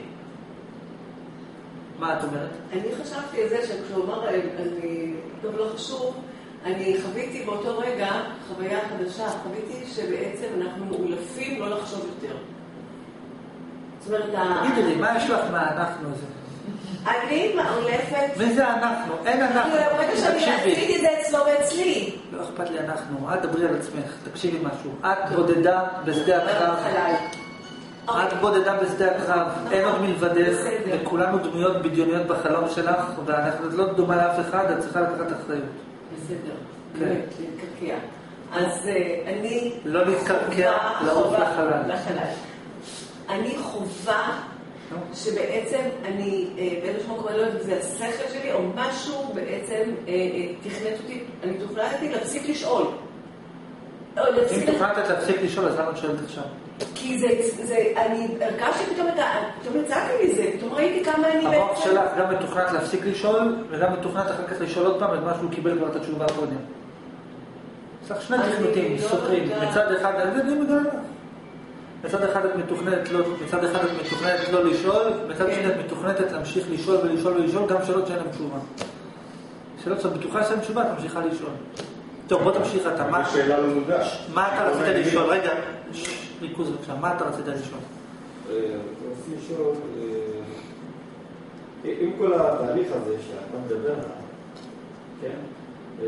Speaker 2: מה את אומרת?
Speaker 4: אני חשבתי על זה שכשהוא אמר, אני טוב לא חשוב, אני חוויתי באותו רגע חוויה חדשה, חוויתי שבעצם אנחנו מאולפים לא לחשוב יותר. זאת אומרת,
Speaker 2: תגידי לי, מה יש לך מהאנחנו הזה?
Speaker 4: אני מאולפת...
Speaker 2: מי זה אנחנו? אין אנחנו.
Speaker 4: ברגע שאני עשיתי את זה אצלו ואצלי.
Speaker 2: לא אכפת לי אנחנו, את דברי על עצמך, תקשיבי משהו. את בודדה בשדה הקרב. את בודדה בשדה הקרב, אין עוד מלבדך, וכולנו דמויות בדיוניות בחלום שלך, ואנחנו לא דומה לאף אחד, את צריכה לקחת אחריות.
Speaker 4: בסדר, באמת, להתקרקע. אז אני...
Speaker 2: לא להתקרקע, לעוף לחלל.
Speaker 4: אני חובה שבעצם אני, באיזשהו מקום, אני לא יודעת אם זה השכל שלי, או משהו בעצם תכנת אותי, אני תוכנתי להפסיק לשאול.
Speaker 2: אם תוכנת להפסיק לשאול, אז למה את שואלת עכשיו?
Speaker 4: כי זה, אני הרגשתי פתאום יצאתי מזה, פתאום ראיתי כמה אני בעצם...
Speaker 2: המוח שלך גם מתוכנת להפסיק לשאול, וגם מתוכנת אחר כך לשאול עוד פעם את מה שהוא קיבל כבר את התשובה קודם. צריך שני תכנותים סותרים. מצד אחד, אני מגלה לך. מצד אחד את מתוכננת לא לשאול, מצד שני את מתוכננת להמשיך לשאול ולשאול, גם שאלות שאין להם תשובה. שאלות שאת בטוחה שאין תשובה, תמשיכה לשאול. טוב, בוא תמשיך אתה.
Speaker 5: זו שאלה לא מודעת.
Speaker 2: מה אתה רצית לשאול? רגע, ריכוז בבקשה, מה אתה רצית לשאול?
Speaker 3: רציתי לשאול, עם כל התהליך הזה שאתה מדבר עליו, כן?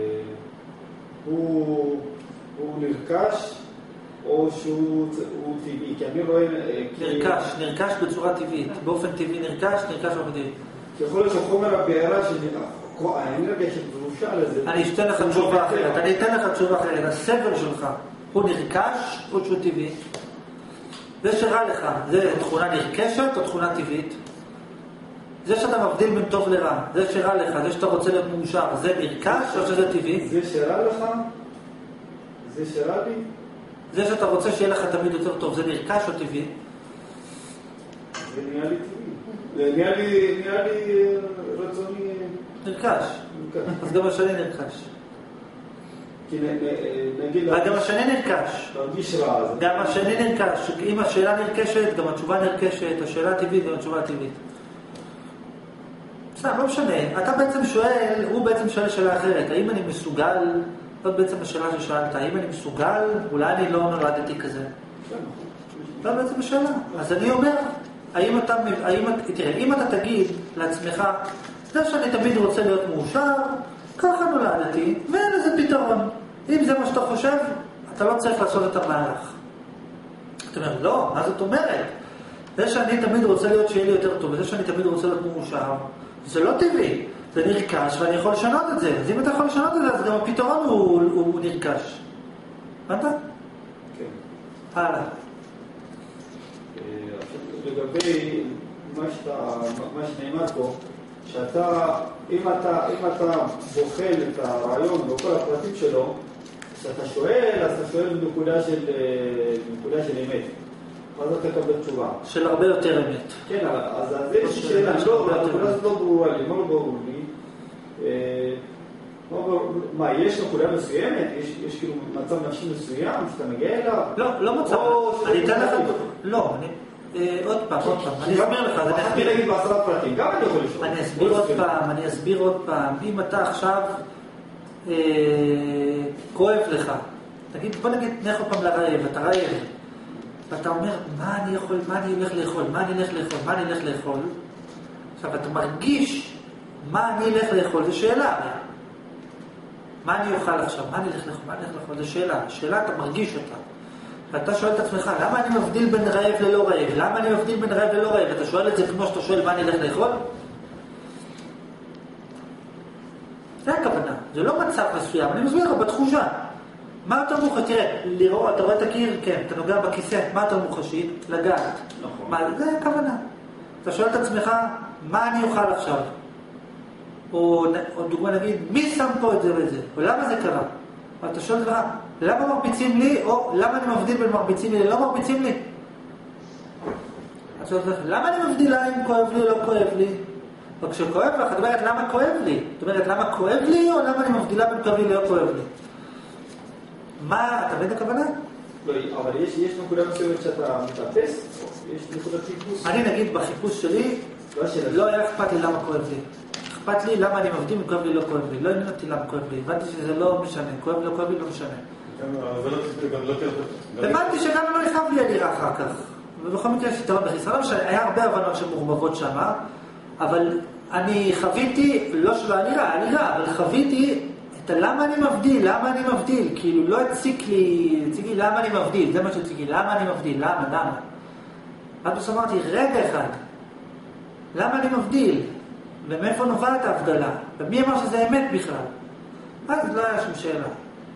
Speaker 3: הוא נרכש או שהוא טבעי? כי אני רואה...
Speaker 2: נרכש בצורה טבעית. באופן טבעי נרכש באופן טבעי.
Speaker 3: יכול להיות שחומר הבעירה האנרגיה שדרושה לזה...
Speaker 2: אני אתן לך תשובה אחרת. הסבל שלך הוא נרכש או שהוא טבעי? זה שרע לך, זה תכונה נרכשת או תכונה טבעית? זה שאתה מבדיל בין טוב לרע, זה שרע לך, זה שאתה רוצה להיות מאושר, זה נרכש או שזה טבעי?
Speaker 3: זה שרע לך? זה שרע לי?
Speaker 2: זה שאתה רוצה שיהיה לך תמיד יותר טוב, זה נרכש או טבעי?
Speaker 3: זה נהיה לי טבעי. זה נהיה לי רצוני...
Speaker 2: נרכש. אז גם השני נרכש.
Speaker 3: כי נגיד...
Speaker 2: גם השני נרכש.
Speaker 3: להרגיש רע.
Speaker 2: גם השני נרכש. אם השאלה נרכשת, גם התשובה נרכשת, השאלה טבעית, גם התשובה טבעית. סתם, לא משנה. אתה בעצם שואל, הוא בעצם שואל שאלה אחרת. האם אני מסוגל, זאת בעצם השאלה ששאלת, האם אני מסוגל, אולי אני לא נולדתי כזה? זאת בעצם השאלה. אז אני אומר, תראה, אם אתה תגיד לעצמך, זה שאני תמיד רוצה להיות מאושר, ככה נולדתי, ואין לזה פתרון. אם זה מה שאתה חושב, אתה לא צריך לעשות את המהלך. אתה אומר, לא, מה זאת אומרת? זה שאני תמיד רוצה להיות שיהיה לי יותר טוב, וזה שאני תמיד רוצה להיות מאושר, זה לא טבעי. זה נרכש, ואני יכול לשנות את זה. אז אם אתה יכול לשנות את זה, אז גם הפתרון הוא נרכש. הבנת?
Speaker 3: כן.
Speaker 2: הלאה.
Speaker 3: לגבי מה שנאמר פה, שאתה, אם אתה בוחן את הרעיון וכל הפרטים שלו, כשאתה שואל, אז אתה שואל בנקודה של אמת. אז אתה תקבל תשובה.
Speaker 2: של הרבה יותר אמת.
Speaker 3: כן, אז יש שאלה, הנקודה הזאת לא ברורה לי, מה לא ברור לי? מה, יש נקודה מסוימת? יש כאילו מצב נפשי מסוים שאתה מגיע אליו?
Speaker 2: לא מצב. אני אתן לך... לא, עוד פעם, אני אסביר לך,
Speaker 3: אני אגיד בעשרת פרטים, גם אני יכול לשאול.
Speaker 2: אני אסביר עוד פעם, אם אתה עכשיו כואב לך, בוא נגיד, נלך עוד פעם לרעב, אתה רעב, ואתה אומר, מה אני הולך לאכול? עכשיו, אתה מרגיש מה אני הולך לאכול, זו שאלה. מה אני אוכל עכשיו? מה אני הולך לאכול? זו שאלה. שאלה, אתה מרגיש אותה. ואתה שואל את עצמך, למה אני מבדיל בין רעב ללא רעב? למה אני מבדיל בין רעב ללא רעב? אתה שואל את זה כמו שאתה שואל מה אני הולך לאכול? זה הכוונה. זה לא מצב מסוים. אני מסביר לך בתחושה. מה אתה מוחש? תראה, לראות, אתה רואה את הקיר? כן. אתה נוגע בכיסא, מה אתה מוחשי? לגעת. נכון. זה הכוונה. אתה שואל את עצמך, מה אני אוכל עכשיו? או דוגמה נגיד, מי שם פה את זה וזה? או למה זה קרה? אתה שואל לך, למה מרביצים לי, או למה אני מבדיל בין מרביצים לי ללא מרביצים לי? אתה שואל לך, למה אני מבדילה אם כואב לי או לא כואב לי? וכשכואב לך, את אומרת, למה כואב לי? את אומרת, למה כואב לי, או למה אני מבדילה בין כואב לי ללא כואב לי? מה, אתה מבין את הכוונה?
Speaker 3: לא, אבל יש נקודה מסוימת שאתה מתאפס? יש נקודת חיפוש?
Speaker 2: אני נגיד בחיפוש שלי, לא היה אכפת לי למה כואב לי. אכפת לי למה אני מבדיל וכואב לי לא כואב לי. לא עניינתי למה כואב לי. הבנתי שזה לא משנה. כואב לי לא כואב לי לא משנה. הבנתי שגם לא יכאב לי הלירה אחר כך. ובכל מקרה שתראה בחיסרון, היה הרבה הבנות שמורבבות שם, אבל אני חוויתי, לא שלא הלירה, אבל חוויתי את למה אני מבדיל. כאילו לא הציק לי למה אני מבדיל. זה מה שהציק לי, למה אני מבדיל, למה. אז אמרתי, רגע אחד, למה אני מבדיל? ומאיפה נובעת ההבדלה? ומי אמר שזה אמת בכלל? אז לא היה שום שאלה.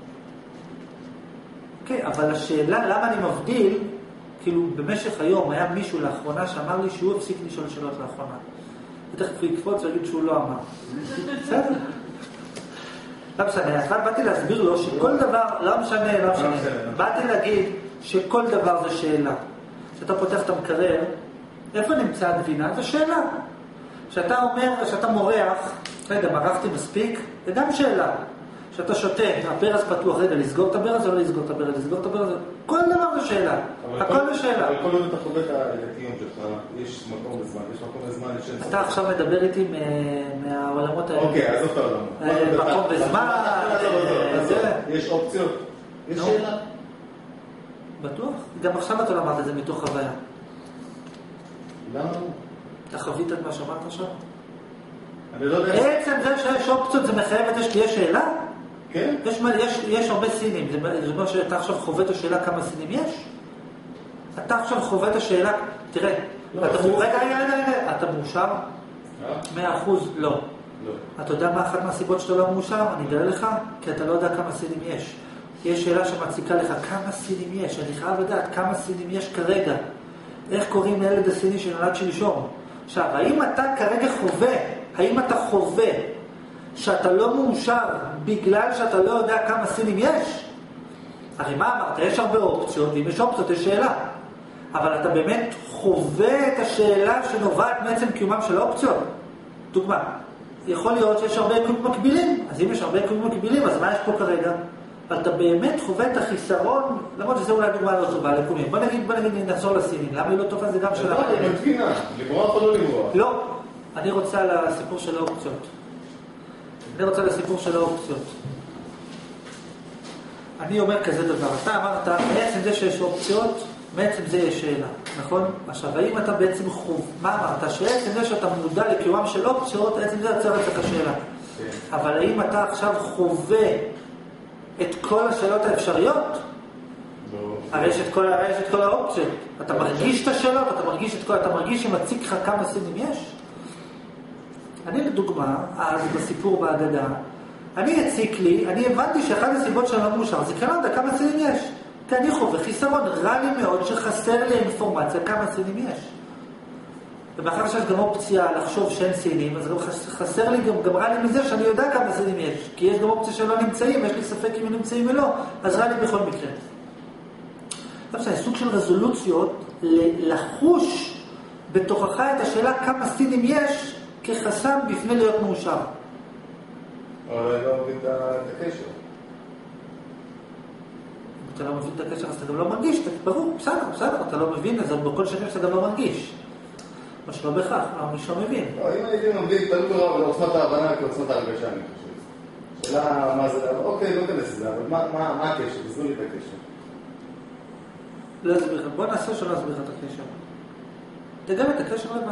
Speaker 2: אוקיי, אבל השאלה למה אני מבדיל, כאילו במשך היום היה מישהו לאחרונה שאמר לי שהוא הפסיק לשאול שאלות לאחרונה. ותכף הוא יקפוץ ולהגיד שהוא לא אמר. בסדר? לא משנה, אז באתי להסביר לו שכל דבר, לא משנה. באתי להגיד שכל דבר זה שאלה. כשאתה פותח את המקרר, איפה נמצא הגבינה? זו שאלה. כשאתה אומר, כשאתה מורח, רגע, מרחתי מספיק, זה גם שאלה. כשאתה שותה, הברז פתוח, רגע, לסגור את הברז או לא לסגור את הברז, כל דבר זה שאלה. הכל זה שאלה.
Speaker 5: אבל כל עוד אתה חווה את הקיום שלך, יש מקום וזמן,
Speaker 2: אתה עכשיו מדבר איתי מהעולמות האלה.
Speaker 5: אוקיי, עזוב את העולמות.
Speaker 2: מקום וזמן.
Speaker 5: יש אופציות. יש שאלה.
Speaker 2: בטוח? גם עכשיו אתה לא אמרת את זה מתוך חוויה.
Speaker 5: למה?
Speaker 2: אתה חווית את מה שאמרת עכשיו?
Speaker 5: אני לא יודע.
Speaker 2: בעצם זה שיש אופציות, זה מחייב את זה שתהיה שאלה?
Speaker 5: כן.
Speaker 2: יש הרבה סינים. זה אומר שאתה עכשיו חווה את השאלה כמה סינים יש? אתה עכשיו חווה את השאלה, תראה, אתה מאושר? 100% לא. אתה יודע מה אחת מהסיבות שאתה לא מאושר? אני אגלה לך, כי אתה לא יודע כמה סינים יש. יש שאלה שמציקה לך, כמה סינים יש? אני חייב לדעת כמה סינים יש כרגע. איך קוראים לילד הסיני שנולד שלשום? עכשיו, האם אתה כרגע חווה שאתה לא מאושר בגלל שאתה לא יודע כמה סינים יש? הרי מה אמרת? יש הרבה אופציות, ואם יש אופציות יש שאלה. אבל אתה באמת חווה את השאלה שנובעת מעצם קיומם של האופציות. דוגמה, יכול להיות שיש הרבה יקומים מקבילים, אז אם יש הרבה יקומים מקבילים, אז מה יש פה כרגע? אבל אתה באמת חווה את החיסרון, למרות שזה אולי דוגמה לא טובה לקומים. בוא נגיד, נחזור לסינים. למה היא לא טובה? זה גם שאלה.
Speaker 5: היא מתבינה, לברוח או לא לברוח?
Speaker 2: לא, אני רוצה לסיפור של האופציות. אני אומר כזה דבר, אתה אמרת, מעצם זה שיש אופציות, מעצם זה יש שאלה, נכון? עכשיו, האם אתה בעצם מה אמרת? שעצם זה שאתה מודע לקיומם של אופציות, עצם זה יוצר את השאלה. אבל האם אתה עכשיו חווה את כל השאלות האפשריות?
Speaker 5: לא.
Speaker 2: הרי יש את כל האופציות. אתה מרגיש את השאלות, אתה מרגיש שמציג לך כמה סינים יש? אני לדוגמה, אז בסיפור בהגדה, אני הבנתי שאחת הסיבות שאני לא מאושר, זה כאן יודע כמה סינים יש. כי אני חווה חיסרון, רע לי מאוד שחסר לי אינפורמציה כמה סינים יש. ומאחר שיש גם אופציה לחשוב שאין סינים, אז גם חסר לי, גם רע לי מזה שאני יודע כמה סינים יש. כי יש גם אופציה שלא נמצאים, יש לי ספק אם הם נמצאים או לא, אז רע לי בכל מקרה. עכשיו, סוג של רזולוציות לחוש בתוכך את השאלה כמה סינים יש כחסם בפני להיות מאושר.
Speaker 5: אבל אני לא מבין את הקשר.
Speaker 2: אתה לא מבין את הקשר, אז אתה גם לא מרגיש, ברור, בסדר, אתה לא מבין, אז בכל שנים שאתה גם לא מרגיש. מה שלא בכך, מישהו מבין.
Speaker 5: לא, אם אני מבין, תלוי ברב לעוצמת ההבנה כעוצמת ההרגשה, אני חושב. שאלה מה זה, אוקיי, לא כנס לזה, אבל מה הקשר? תסביר לי את הקשר.
Speaker 2: לא אסביר לך, בוא נעשה שלא אסביר לך את הקשר. תגלה את הקשר לבד.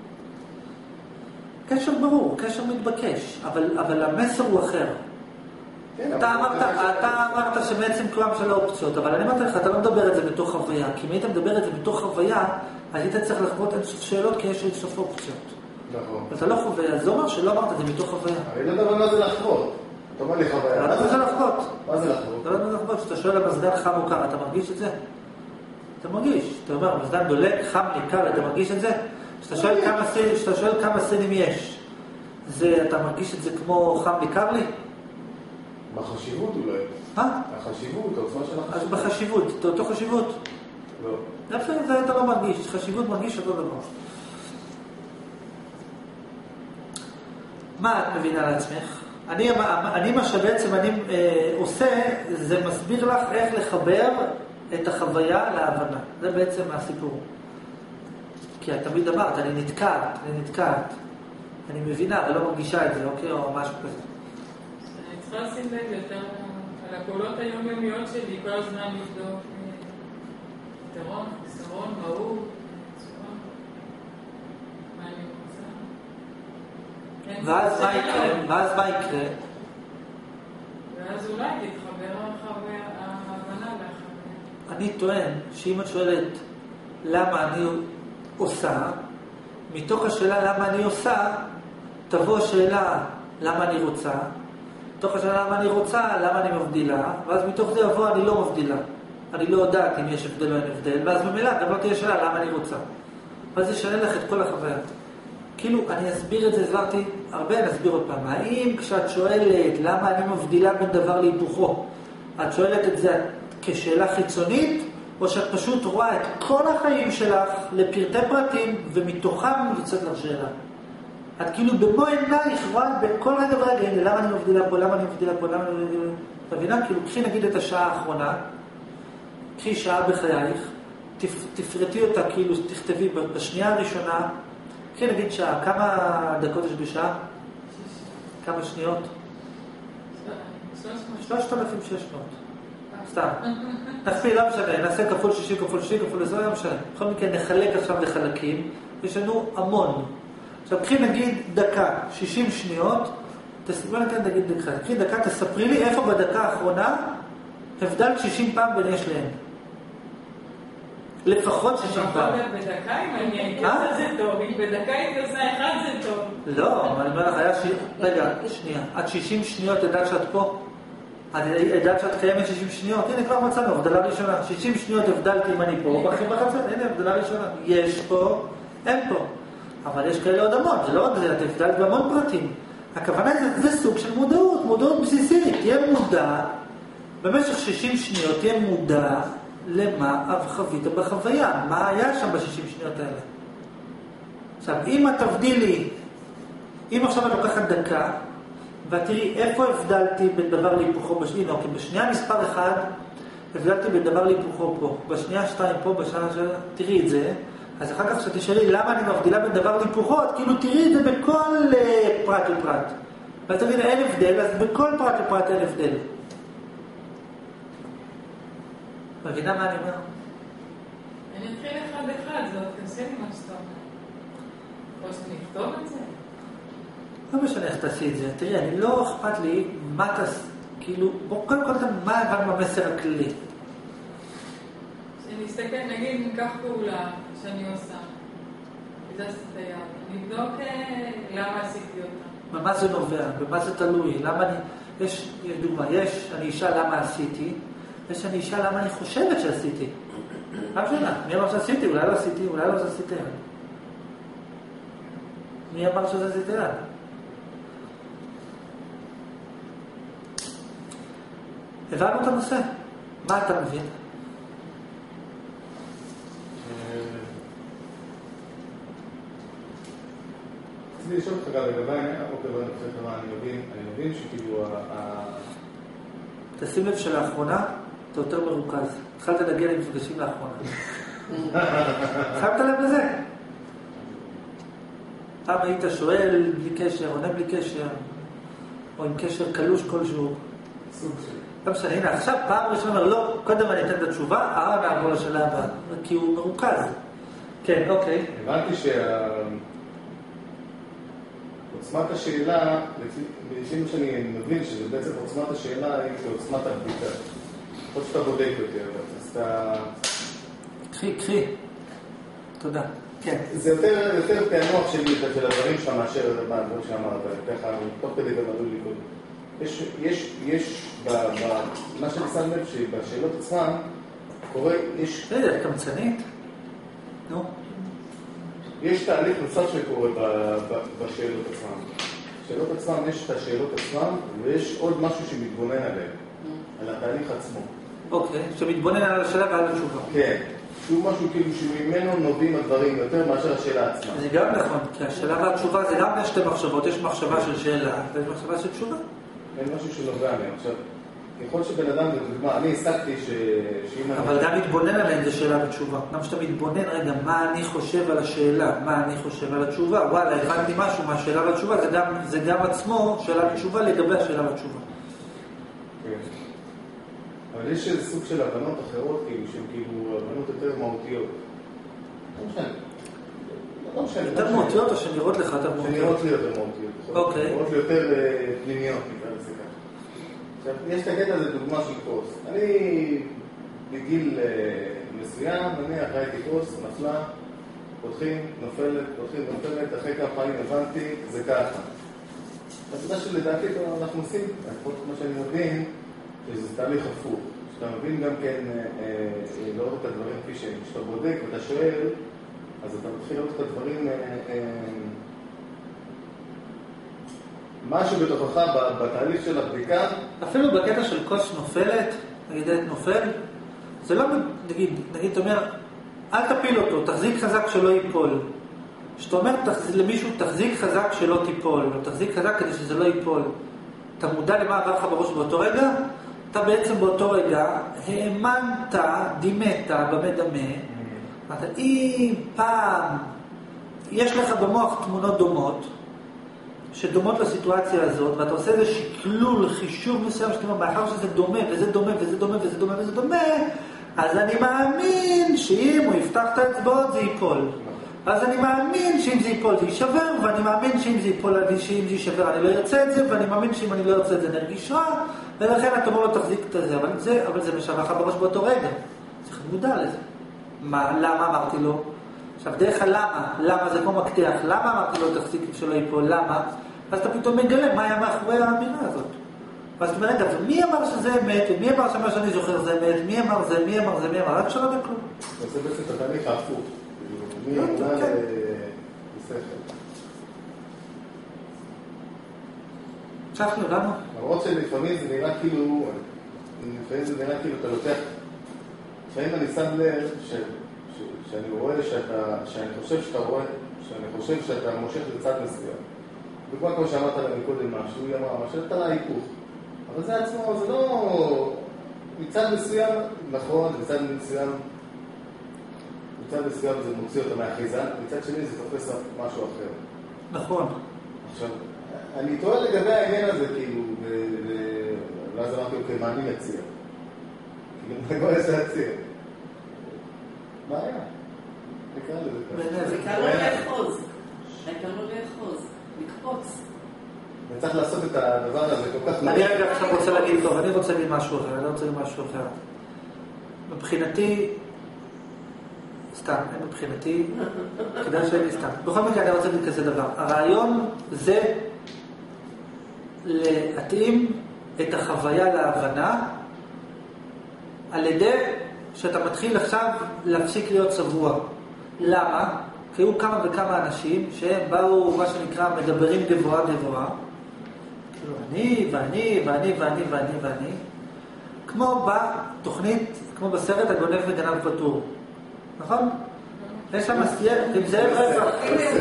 Speaker 2: קשר ברור, קשר מתבקש, אבל המסר הוא אחר. אתה אמרת שבעצם כולם של האופציות, אבל אני אמרתי לך, אתה לא מדבר את זה בתוך חוויה, כי אם היית מדבר את זה בתוך חוויה, אז היית צריך לחוות אינסוף שאלות, כי יש אינסוף אופציות.
Speaker 5: נכון.
Speaker 2: ואתה לא חוויה, זה אומר שלא אמרת את זה מתוך חוויה.
Speaker 5: אני לא יודע מה זה לחוות. אתה אומר לי חוויה.
Speaker 2: מה זה לחוות?
Speaker 5: מה זה לחוות?
Speaker 2: אתה לא יודע לחוות, כשאתה שואל המזגן חם או קר, אתה מרגיש את זה? אתה מרגיש. אתה אומר, המזגן דולק, חם לי, קר, אתה מרגיש את זה? כשאתה שואל כמה סינים יש, אתה מרגיש את זה כמו חם לי, קר לי?
Speaker 5: בחשיבות אולי. החשיבות, העוצמה של החשיבות.
Speaker 2: אז בחשיבות, אותו חשיבות?
Speaker 5: לא.
Speaker 2: דווקא זה אתה לא מרגיש, חשיבות מרגיש אותו דבר. מה את מבינה לעצמך? מה שבעצם אני עושה, זה מסביר לך איך לחבר את החוויה להבנה. זה בעצם הסיפור. כי את תמיד אמרת, אני נתקעת. אני מבינה, אבל לא מרגישה את זה, אוקיי? או משהו כזה.
Speaker 1: אני צריכה לשים לב יותר על הקולות היומיומיות שלי, כל הזמן לבדוק יתרון, חיסרון, מהות, צורה, מה אני רוצה.
Speaker 2: ואז מה יקרה?
Speaker 1: ואז אולי תתחבר ההבנה להחבר.
Speaker 2: אני טוען שאם את שואלת למה אני עושה, מתוך השאלה למה אני עושה, תבוא השאלה למה אני רוצה, מתוך השאלה למה אני רוצה, למה אני מבדילה, ואז מתוך זה יבוא אני לא מבדילה. אני לא יודעת אם יש הבדל או אין הבדל, ואז במילא גם לא תהיה שאלה למה אני רוצה. ואז ישנה לך את כל החוויה. כאילו, אני אסביר את זה, הסברתי הרבה, אני אסביר עוד פעם. האם כשאת שואלת למה אני מבדילה בין דבר להיפוכו, את שואלת את זה כשאלה חיצונית, או שאת פשוט רואה את כל החיים שלך לפרטי פרטים, ומתוכם יוצאת לך שאלה. את כאילו במו עינייך רואה בכל רגע ורגע, למה אני מבדילה פה, למה אני מבדילה פה, למה אני מבדילה פה. תבינה, כאילו, קחי נגיד את השעה האחרונה, קחי שעה בחייך, תפרטי אותה, כאילו, תכתבי בשנייה הראשונה, קחי נגיד שעה, כמה דקות יש בשעה? כמה שניות? 3,600. סתם. נכפיל, לא משנה, נעשה כפול 60, כפול 60, כפול 20, לא משנה. בכל מקרה, נחלק עכשיו לחלקים, יש לנו המון. עכשיו, קחי נגיד דקה, 60 שניות, קחי דקה, תספרי לי איפה בדקה האחרונה הבדלת 60 פעם בין יש להם. לפחות 60 פעם.
Speaker 1: בדקה אם אני הייתי עושה זה טוב, אם בדקה הייתי עושה אחד זה טוב.
Speaker 2: לא, אבל אני אומר לך, רגע, שנייה, עד 60 שניות ידעת שאת פה? ידעת שאת קיימת 60 שניות? הנה כבר מצאנו, הבדלה ראשונה. 60 שניות הבדלתי אם אני פה, בחצר, הנה, הבדלה ראשונה. יש פה, אין פה. אבל יש כאלה עוד המון, זה לא רק זה, את הבדלת בהמון פרטים. הכוונה זה סוג של מודעות בסיסית. תהיה מודע במשך 60 שניות תהיה מודע למה חווית בחוויה, מה היה שם ב-60 שניות האלה. עכשיו, אם את תבדילי, אם עכשיו את לוקחת דקה, ותראי איפה הבדלתי בין דבר להיפוכו בשנייה, אוקיי, בשנייה מספר 1, הבדלתי בין דבר להיפוכו פה, בשנייה 2 פה, בשנייה 2, תראי את זה, אז אחר כך שתשאלי למה אני מבדילה בין דבר להיפוכו, את כאילו תראי את זה בכל פרט ופרט. ואת תבין, אין הבדל, אז בכל פרט ופרט אין הבדל. מבינה מה אני אומר?
Speaker 1: אני אתחיל אחד, זה עוד קשה לי מה שאתה אומר. או שנכתוב את זה?
Speaker 2: לא משנה איך תעשי את זה. תראי, אני לא אכפת לי מה תעשי, כאילו, בואו קודם כל מה הבן במסר הכללי.
Speaker 1: שאני אסתכל, נגיד, ניקח פעולה שאני עושה, הזזתי את היד, נבדוק למה עשיתי אותה.
Speaker 2: במה זה נובע, במה זה תלוי, למה אני, יש דוגמה, אני אשאל למה עשיתי, אני אשאל למה אני חושבת שעשיתי. רק שאלה, מי אמר שעשיתי? אולי לא עשיתי, אולי לא עשיתי. מי אמר שזה עשיתי? הבנו את הנושא. מה אתה מבין?
Speaker 5: רציתי לשאול אותך גם לגבי העניין, אוקיי, בוא נפתח למה אני מבין שכאילו
Speaker 2: תשים לב שלאחרונה אתה יותר מרוכז. התחלת להגיע למפגשים לאחרונה. שמת לב לזה? פעם היית שואל בלי קשר, עונה בלי קשר, או עם קשר קלוש כלשהו.
Speaker 5: סוג שלי.
Speaker 2: לא משנה, הנה, עכשיו פעם ראשונה אומר, לא, קודם אני אתן את התשובה, נעבור לשאלה הבאה, כי הוא מרוכז. כן, אוקיי.
Speaker 5: הבנתי עוצמת השאלה, לפי מה שאני מבין, שזה בעצם עוצמת השאלה היא כעוצמת הבדיקה. עוד שאתה בודק יותר, אז אתה...
Speaker 2: קחי. תודה. כן.
Speaker 5: זה יותר פענוח של הדברים שלך מאשר הדברים שאמרת, ככה, תוך כדי גם עלו לי קודם. יש, מה שאני שם לב שבשאלות עצמן, קורה, יש...
Speaker 2: בסדר, קמצנית. נו.
Speaker 5: יש תהליך נוסף שקורה בשאלות עצמן. בשאלות עצמן יש את השאלות עצמן, ויש עוד משהו שמתבונן עליהן, על התהליך עצמו.
Speaker 2: אוקיי, שמתבונן על השאלה ועל התשובה.
Speaker 5: כן, שהוא משהו כאילו שממנו נובעים הדברים יותר מאשר השאלה עצמה.
Speaker 2: זה גם נכון, כי השאלה והתשובה זה גם שתי מחשבות, יש מחשבה של שאלה ויש מחשבה של תשובה.
Speaker 5: אין משהו שנובע מהם. עכשיו, יכול שבן אדם, לדוגמה, אני הסקתי שאם...
Speaker 2: אבל גם מתבונן עליהם זה שאלה ותשובה. גם שאתה מתבונן, רגע, מה אני חושב על השאלה, מה אני חושב על התשובה, וואלה, הבנתי משהו מהשאלה והתשובה, זה גם עצמו שאלה ותשובה לגבי השאלה והתשובה.
Speaker 5: כן. אבל יש איזה סוג של הבנות אחרות, שהן כאילו הבנות יותר מהותיות. לא משנה.
Speaker 2: יותר מהותיות או שנראות לך יותר מהותיות?
Speaker 5: שנראות לי יותר מהותיות.
Speaker 2: אוקיי.
Speaker 5: נראות לי יותר פנימיות, נקרא לזה ככה. עכשיו, יש את הקטע הזה דוגמה של כוס. אני בגיל מסוים, נניח ראיתי כוס, נפלה, פותחים, נופלת, אחרי כמה פעמים הבנתי, זה ככה. אתה יודע שלדעתי אנחנו עושים, לפחות כמו שאני מבין, שזה תהליך הפוך. שאתה מבין גם כן לראות את הדברים כפי שהם. כשאתה בודק ואתה שואל, אז אתה מתחיל לראות את הדברים, משהו בתוכך בתהליך של הבדיקה.
Speaker 2: אפילו בקטע של כוס נופלת, נגיד נופל, זה לא, נגיד, אתה אומר, אל תפיל אותו, תחזיק חזק שלא ייפול. כשאתה אומר למישהו, תחזיק חזק שלא תיפול, או תחזיק חזק כדי שזה לא ייפול. אתה מודע למה עבר לך בראש באותו רגע? אתה בעצם באותו רגע האמנת, דימת, במדמה, אם פעם יש לך במוח תמונות דומות, שדומות לסיטואציה הזאת, ואתה עושה איזה שקלול, חישוב מסוים, שאתה אומר, מאחר שזה דומה, וזה דומה, וזה דומה, וזה דומה, וזה דומה, אז אני מאמין שאם הוא יפתח את האצבעות זה ייפול. אז אני מאמין שאם זה ייפול זה יישבר, ואני מאמין שאם זה ייפול, שאם זה יישבר אני לא ארצה את זה, ואני מאמין שאם אני לא ארצה את זה נרגיש רע, ולכן אתה אומר לו תחזיק את זה, אבל זה משווה לך בראש באותו רגע. צריך מודע לזה. למה אמרתי לו? עכשיו, דרך למה זה כמו מקטח, למה אמרתי לו תחזיק שלא ייפול, למה? אז אתה פתאום מגלה מה היה מאחורי האמירה הזאת. ואז אתה אומר, רגע, מי אמר שזה אמת, ומי אמר שמה שאני זוכר זה אמת, מי אמר זה, מי אמר זה, מי אמר, רק שלא בכלום.
Speaker 5: זה בעצם את התהליך ההפוך. מי אמרה לספר.
Speaker 2: שכנו, למה?
Speaker 5: למרות שלפעמים זה נראה כאילו, לפעמים זה נראה כאילו אתה לוקח, לפעמים אני שם לב שאני רואה שאני חושב שאתה מושך לצד מסוים. וכמו כמו שאמרת לה מקודם משהו, היא אמרה, משלת על ההיפוך. אבל זה עצמו, זה לא... מצד מסוים, נכון, מצד מסוים זה מוציא אותה מהאחיזה, מצד שני זה תופס משהו אחר.
Speaker 2: נכון.
Speaker 5: עכשיו, אני טועה לגבי העניין הזה, כאילו, ואז אמרתי, אוקיי, מה אני מציע? כאילו, מה יש להציע? מה היה? נקרא לזה.
Speaker 4: זה קל לא לאחוז. העיקר לא לאחוז. לקפוץ.
Speaker 5: אני צריך לעשות את הדבר הזה כל כך...
Speaker 2: אני אגב עכשיו רוצה להגיד, טוב, אני רוצה להגיד משהו אחר, אני לא רוצה להגיד משהו אחר. מבחינתי, סתם, מבחינתי, כדאי שאני סתם. בכל מקרה אני רוצה להגיד כזה דבר. הרעיון זה להתאים את החוויה להבנה על ידי שאתה מתחיל עכשיו להפסיק להיות צבוע. למה? כי היו כמה וכמה אנשים שהם באו, מה שנקרא, מדברים גבוהה גבוהה. כאילו, אני ואני ואני ואני ואני ואני. כמו בתוכנית, כמו בסרט הגונב וגנב פטור. נכון? יש שם מסתייר, עם זאב רווח.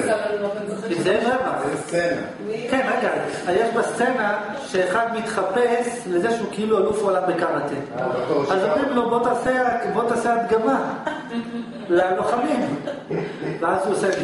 Speaker 2: עם זאב רווח.
Speaker 5: זה סצנה.
Speaker 2: כן, רגע, יש בסצנה שאחד מתחפש לזה שהוא כאילו אלוף עולם בקראטה. אז אומרים לו, בוא תעשה הדגמה ללוחמים. ואז הוא עושה,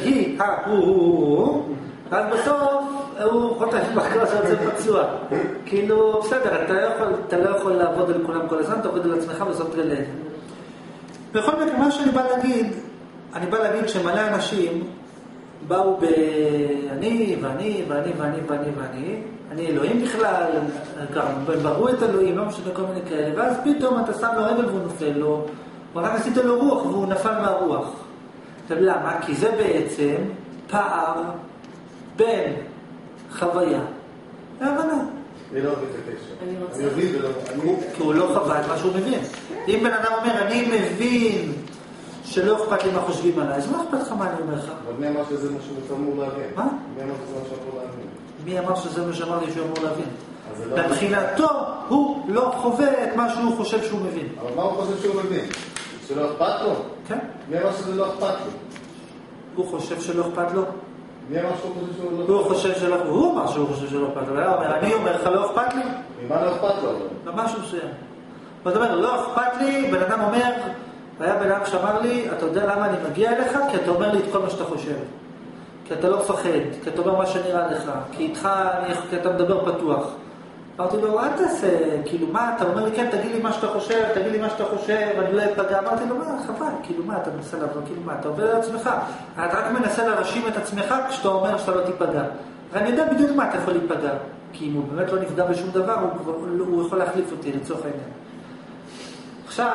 Speaker 2: הוא, ואז בסוף הוא חוטף בחקרה שזה פצוע. כאילו, בסדר, אתה לא יכול לעבוד על כולם כל הזמן, אתה עובד על עצמך בסוף תרלד. בכל מקרה, מה שאני בא להגיד שמלא אנשים באו אני ואני ואני ואני ואני ואני, אני אלוהים בכלל, הם בראו את אלוהים, לא משנה כל מיני כאלה, ואז פתאום אתה שם לו רגל והוא נופל לו, ורק עשית לו רוח והוא נפל מהרוח. למה? כי זה בעצם פער בין חוויה להבנה.
Speaker 5: אני לא מבין את הקשר. אני מבין ולא...
Speaker 2: כי הוא לא חווה את מה שהוא מבין. אם בן אדם אומר, אני מבין שלא אכפת לי מה חושבים עליי, אז לא אכפת לך מה אני אומר לך.
Speaker 5: אבל מי אמר שזה מה שהוא אמור להבין?
Speaker 2: מה?
Speaker 5: מי אמר שזה מה שהוא אמור להבין?
Speaker 2: מי אמר שזה מה שאמר לי שהוא אמור להבין? מבחינתו הוא לא חווה את מה שהוא חושב שהוא מבין.
Speaker 5: אבל מה הוא חושב שהוא מבין? שלא אכפת לו?
Speaker 2: כן.
Speaker 5: מי אמר שזה לא אכפת לו?
Speaker 2: הוא חושב שלא אכפת לו?
Speaker 5: מי אמר שהוא חושב שהוא לא אכפת לו?
Speaker 2: הוא חושב שלא אכפת לו. הוא אמר שהוא חושב שלא אכפת לו. אני אומר לך לא אכפת לי?
Speaker 5: ממה לא אכפת לו?
Speaker 2: למשהו מסוים. זאת אומרת, לא אכפת לי, בן אדם אומר, היה בן אדם שאמר לי, אתה יודע למה אני מגיע אליך? כי אתה אומר לי את כל מה שאתה חושב. כי אתה לא מפחד, כי אתה אומר מה שנראה לך, כי איתך, כי אתה מדבר פתוח. אמרתי לו, אל תעשה, כאילו מה, אתה אומר לי, כן, תגיד לי מה שאתה חושב, תגיד לי מה שאתה חושב, אני לא אפגע. אמרתי לו, מה, חבל, כאילו מה, אתה מנסה לעבור, כאילו מה, אתה עובד על עצמך. אתה רק מנסה להרשים את עצמך כשאתה אומר שאתה לא תיפגע. ואני יודע בדיוק מה אתה יכול להיפגע, כי אם הוא באמת לא נפגע בשום דבר, הוא יכול להחליף אותי לצורך העניין. עכשיו,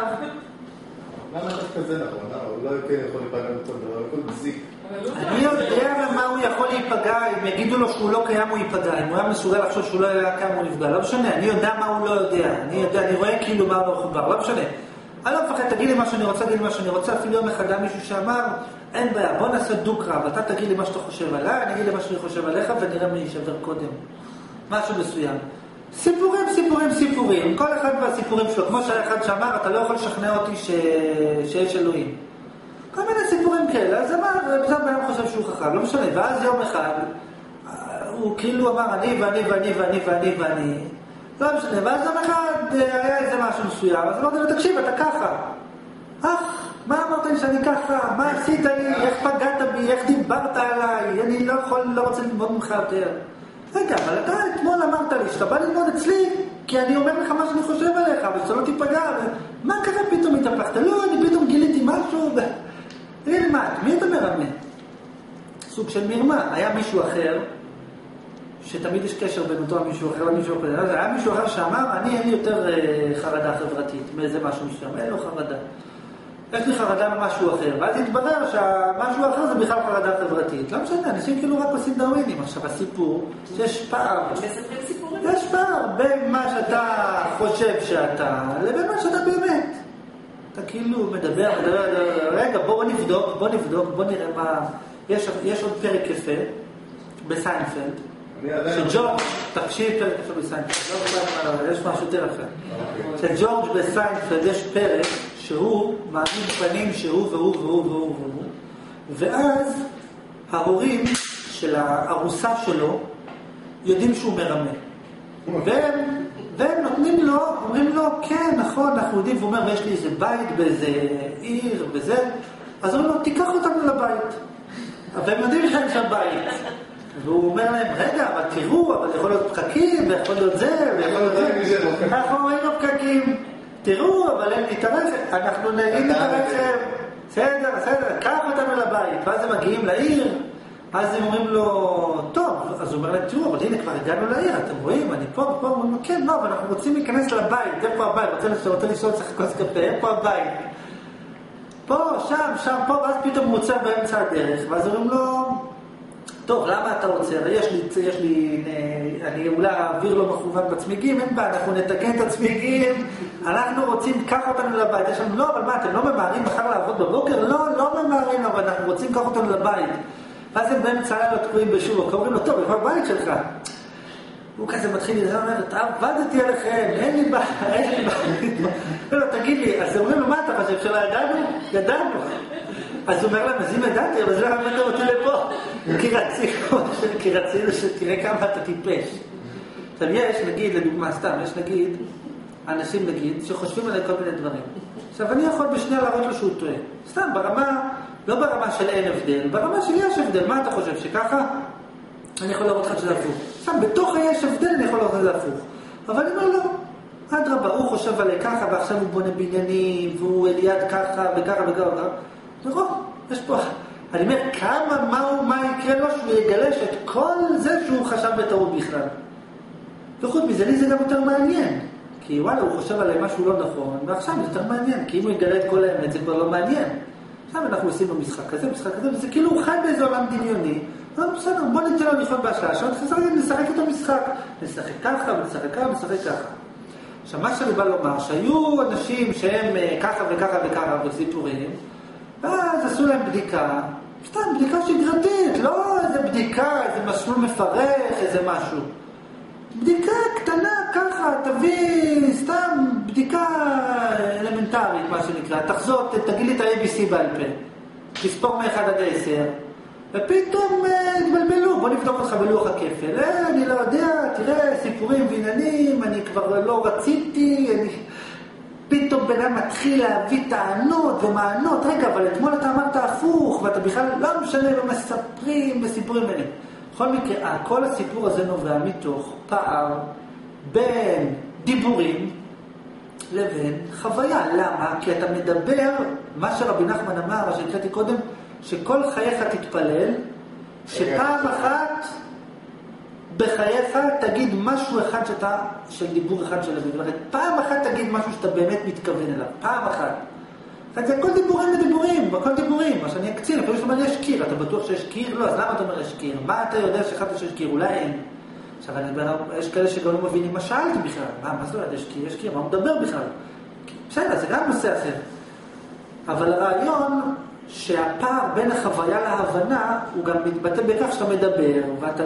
Speaker 5: למה אתה כזה נכון? הוא לא יכול להיפגע בכל דבר, הכל בזיק.
Speaker 2: אני יודע מה הוא יכול להיפגע, אם יגידו לו שהוא לא קיים הוא ייפגע, אם הוא היה מסוגל לחשוב שהוא לא היה קיים הוא נפגע, לא משנה, אני יודע מה הוא לא יודע, אני רואה כאילו מה הוא לא חובר, לא משנה. אני לא מפחד, תגיד לי מה שאני רוצה, תגיד לי מה שאני רוצה, אפילו יום אחד היה מישהו שאמר, אין בעיה, בוא נעשה דו-קרב, אתה תגיד לי מה שאתה חושב עליי, אני אגיד לי מה שאני חושב עליך ונראה מי יישבר קודם. משהו מסוים. סיפורים, כל אחד והסיפורים שלו, כמו שהיה אחד שאמר, אתה לא יכול לשכנע אותי שיש אלוהים. כל מיני סיפורים כאלה, אז אמר, בזמן בן אדם חושב שהוא חכם, לא משנה, ואז יום אחד, הוא כאילו אמר, אני ואני ואני ואני ואני ואני, לא משנה, ואז יום אחד היה איזה משהו מסוים, אז אמרתי לו, תקשיב, אתה ככה. מה אמרת לי שאני ככה? מה עשית לי? איך פגעת בי? איך דיברת עליי? אני לא רוצה ללמוד ממך יותר. רגע, אבל אתה אתמול אמרת לי שאתה בא ללמוד אצלי, כי אני אומר לך מה שאני חושב עליך, אבל שאתה לא תיפגע. מה קרה פתאום התהפכת? לא, אני פתאום גיליתי משהו. תגיד, מי אתה מרמה? סוג של מרמה. היה מישהו אחר, שתמיד יש קשר בין אותו מישהו אחר למישהו אחר. היה מישהו אחר שאמר, אין לי יותר חרדה חברתית, מאיזה משהו מסוים, אין לו חרדה. יש לי חרדה ממשהו אחר, ואז התברר שהמשהו האחר זה בכלל חרדה חברתית. לא משנה, אנשים כאילו רק עושים דרווינים. עכשיו, הסיפור, שיש פער. יש פער בין מה שאתה חושב שאתה, לבין מה שאתה באמת. אתה כאילו מדבר, רגע, בוא נבדוק, בוא נראה מה... יש עוד פרק יפה, בסיינפלד, שג'ורג', תקשיב פרק עכשיו בסיינפלד, יש משהו יותר אחר. שג'ורג' בסיינפלד יש פרק שהוא מעמיד פנים שהוא והוא והוא והוא והוא, ואז ההורים של הארוסה שלו יודעים שהוא מרמה. והם נותנים לו, אומרים לו, כן, נכון, אנחנו יודעים, והוא אומר, ויש לי איזה בית באיזה עיר וזה, אז אומרים לו, תיקח אותנו לבית. והם יודעים שאין שם בית. והוא אומר להם, רגע, אבל תראו, אבל יכול להיות פקקים, ויכול להיות זה, ויכול להיות זה. אנחנו רואים לו פקקים. תראו, אבל אין לי את הרכב, אנחנו נגיד את הרכב. בסדר, קח אותנו לבית. ואז הם מגיעים לעיר, אז הם אומרים לו, טוב, אז הוא אומר להם, תראו, אבל הנה כבר הגענו לעיר, אתם רואים, אני פה, אומרים לו, כן, לא, אבל אנחנו רוצים להיכנס לבית, איפה הבית? רוצה לשאול צריך כוס קפה, איפה הבית? פה, שם, פה, ואז פתאום הוא מוצא באמצע הדרך, ואז אומרים לו, טוב, למה אתה רוצה? יש לי, אני אולי אעביר לו מכוון בצמיגים, אין בעיה, אנחנו נתקן את הצמיגים, אנחנו רוצים, קח אותנו לבית. יש לנו, לא, אבל מה, אתם לא ממהרים מחר לעבוד בבוקר? לא ממהרים, אבל אנחנו רוצים, קח אותנו לבית. ואז הם באמצע הלילה תקועים בשוב, אומרים לו, טוב, איפה הבית שלך? הוא כזה מתחיל לדבר, אומר, עבדתי עליכם, אין לי בעיה. לא, תגיד לי, אז אומרים לו, מה אתה חושב, שלא ידענו? אז הוא אומר להם, אז אם ידעתי, אבל זה לא עמדת אותי לפה. כי רצינו שתראה כמה אתה טיפש. עכשיו יש, נגיד, לדוגמה סתם, יש נגיד, אנשים נגיד, שחושבים עליהם כל מיני דברים. עכשיו אני יכול בשנייה להראות לו שהוא טועה. סתם, ברמה, לא ברמה של אין הבדל, ברמה של יש הבדל. מה אתה חושב, שככה? אני יכול להראות לך שזה הפוך. סתם, בתוך יש הבדל אני יכול להראות לך שזה הפוך. אבל אני אומר לו, אדרבה, הוא חושב עלי ככה, ועכשיו הוא בונה בניינים, והוא אליעד ככה, וככה וככה. נכון, יש פה, אני אומר, מה יקרה לו שהוא יגלה שאת כל זה שהוא חשב בטעות בכלל. וחוץ מזה, לי זה גם יותר מעניין. כי וואלה, הוא חושב עליי משהו לא נכון, ועכשיו זה יותר מעניין, כי אם הוא יגלה את כל האמת, זה כבר לא מעניין. עכשיו אנחנו עושים לו משחק כזה, וזה כאילו הוא חי באיזה עולם דמיוני. בסדר, בוא ניתן לו לפעול בהשלה, עכשיו נשחק איתו משחק. נשחק ככה, ונשחק ככה, ונשחק ככה. עכשיו, מה שאני בא לומר, שהיו אנשים שהם ככה וככה וככה וסיפורים, ואז עשו להם בדיקה, סתם בדיקה שגרתית, לא איזה בדיקה, איזה מסלול מפרך, איזה משהו. בדיקה קטנה ככה, תביא סתם בדיקה אלמנטרית, מה שנקרא. תחזור, תגיד לי את ה-ABC בעל פה. תספור מ-1 עד 10. ופתאום התבלבלו, בוא נבדוק אותך בלוח הכפל. אני לא יודע, תראה, סיפורים ועניינים, אני כבר לא רציתי, פתאום בן מתחיל להביא טענות ומענות. רגע, אבל אתמול אתה אמרת הפוך, ואתה בכלל לא משנה, לא מספרים וסיפורים האלה. בכל מקרה, כל הסיפור הזה נובע מתוך פער בין דיבורים לבין חוויה. למה? כי אתה מדבר, מה שרבי נחמן אמר, מה שהקראתי קודם, שכל חייך תתפלל, שפעם אחת בחייך תגיד משהו אחד של דיבור אחד של אביב. פעם אחת תגיד משהו שאתה באמת מתכוון אליו. פעם אחת. זה הכל דיבורים ודיבורים, הכל דיבורים. מה שאני אקצין, אפילו שאתה אומר יש קיר, אתה בטוח שיש קיר? לא, אז למה אתה אומר יש קיר? מה אתה יודע שאחת שיש קיר? אולי אין. עכשיו, יש כאלה שגם לא מבינים מה שאלתי בכלל. מה זה לא יודע, יש קיר? מה הוא מדבר בכלל? בסדר, זה גם נושא אחר. אבל הרעיון שהפער בין החוויה להבנה הוא גם מתבטא בכך שאתה מדבר, ואתה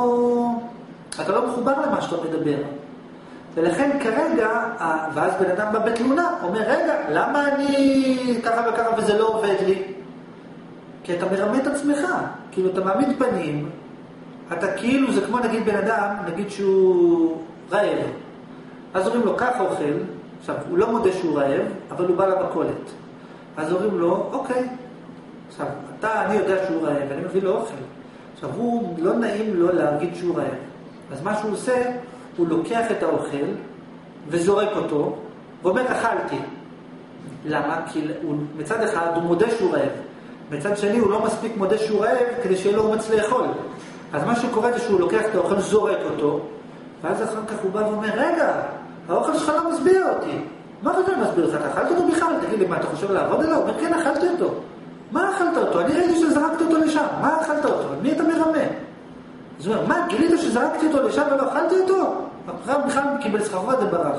Speaker 2: לא מחובר למה שאתה מדבר. ולכן כרגע, ואז בן אדם בא בתלונה, אומר, רגע, למה אני ככה וככה וזה לא עובד לי? כי אתה מרמה את עצמך, כאילו אתה מעמיד פנים, אתה כאילו, זה כמו נגיד בן אדם, נגיד שהוא רעב, אז אומרים לו, ככה אוכל, עכשיו, הוא לא מודה שהוא רעב, אבל הוא בא למכולת. אז אומרים לו, אוקיי, עכשיו, אני יודע שהוא רעב, ואני מביא לו אוכל. עכשיו, הוא לא נעים לו להגיד שהוא רעב. אז מה שהוא עושה, הוא לוקח את האוכל וזורק אותו, ואומר, אכלתי. למה? כי מצד אחד הוא מודה שהוא רעב. מצד שני הוא לא מספיק מודה שהוא רעב כדי שיהיה לו אומץ לאכול. אז מה שקורה זה שהוא לוקח את האוכל, זורק אותו, ואז אחר כך הוא בא ואומר, רגע, האוכל שלך לא מסביר אותי. מה אתה מסביר לך? אתה אכלת אותו בכלל? תגיד לי, מה אתה חושב לעבוד עליו? הוא אומר, כן, אכלתי אותו. מה אכלת אותו? אני ראיתי שזרקת אותו לשם. מה אכלת אותו? מי אתה מרמה? אז הוא אומר, מה, גילית שזרקתי אותו לשם ולא אכלתי אותו? הרב בכלל קיבל סחרחורת וברח.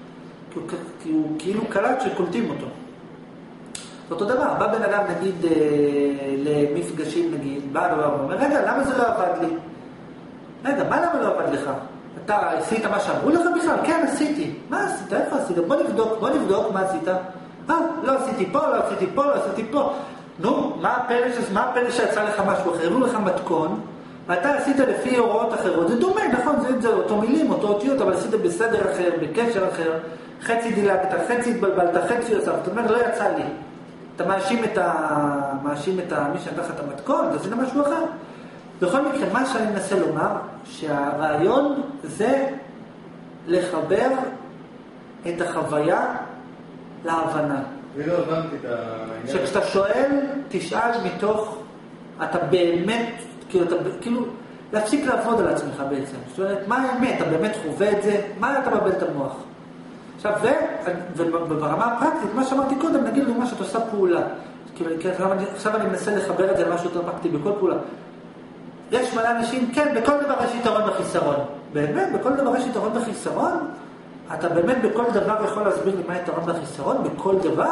Speaker 2: כי הוא כאילו קלט שקולטים אותו. אותו דבר, בא בן אדם נגיד למפגשים נגיד, בא דבר ואומר, רגע, למה זה לא עבד לי? רגע, מה למה לא עבד לך? אתה עשית מה שאמרו לך בכלל? כן, עשיתי. מה עשית? איפה עשית? בוא נבדוק מה עשית. לא עשיתי פה, לא עשיתי פה, לא עשיתי פה. נו, מה הפלא שיצא לך משהו אחר? הביאו לך מתכון, ואתה עשית לפי הוראות אחרות. זה דומה, נכון? זה אותו מילים, אותו אותיות, אבל עשית בסדר אחר, בקשר אחר. חצי דילגת, חצי התבלבלת, חצי יוסף. אתה אומר, לא יצא לי. אתה מאשים את מי שנתן לך את המתכון, אתה עשית משהו אחר. בכל מקרה, מה שאני מנסה לומר, שהרעיון זה לחבר את החוויה להבנה.
Speaker 5: אני לא הבנתי את העניין.
Speaker 2: שכשאתה שואל, תשאל מתוך, אתה באמת, כאילו, להפסיק לעבוד על עצמך בעצם. זאת אומרת, מה האמת? אתה באמת חווה את זה? מה אתה מבלבל את המוח? עכשיו, וברמה הפרקטית, מה שאמרתי קודם, נגיד לי מה שאת עושה פעולה. עכשיו אני מנסה לחבר את זה למשהו יותר פרקטי בכל פעולה. יש מלא אנשים, כן, בכל דבר יש יתרון וחיסרון. באמת, בכל דבר יש יתרון וחיסרון? אתה באמת בכל דבר יכול להסביר לי מה יתרון וחיסרון? בכל דבר?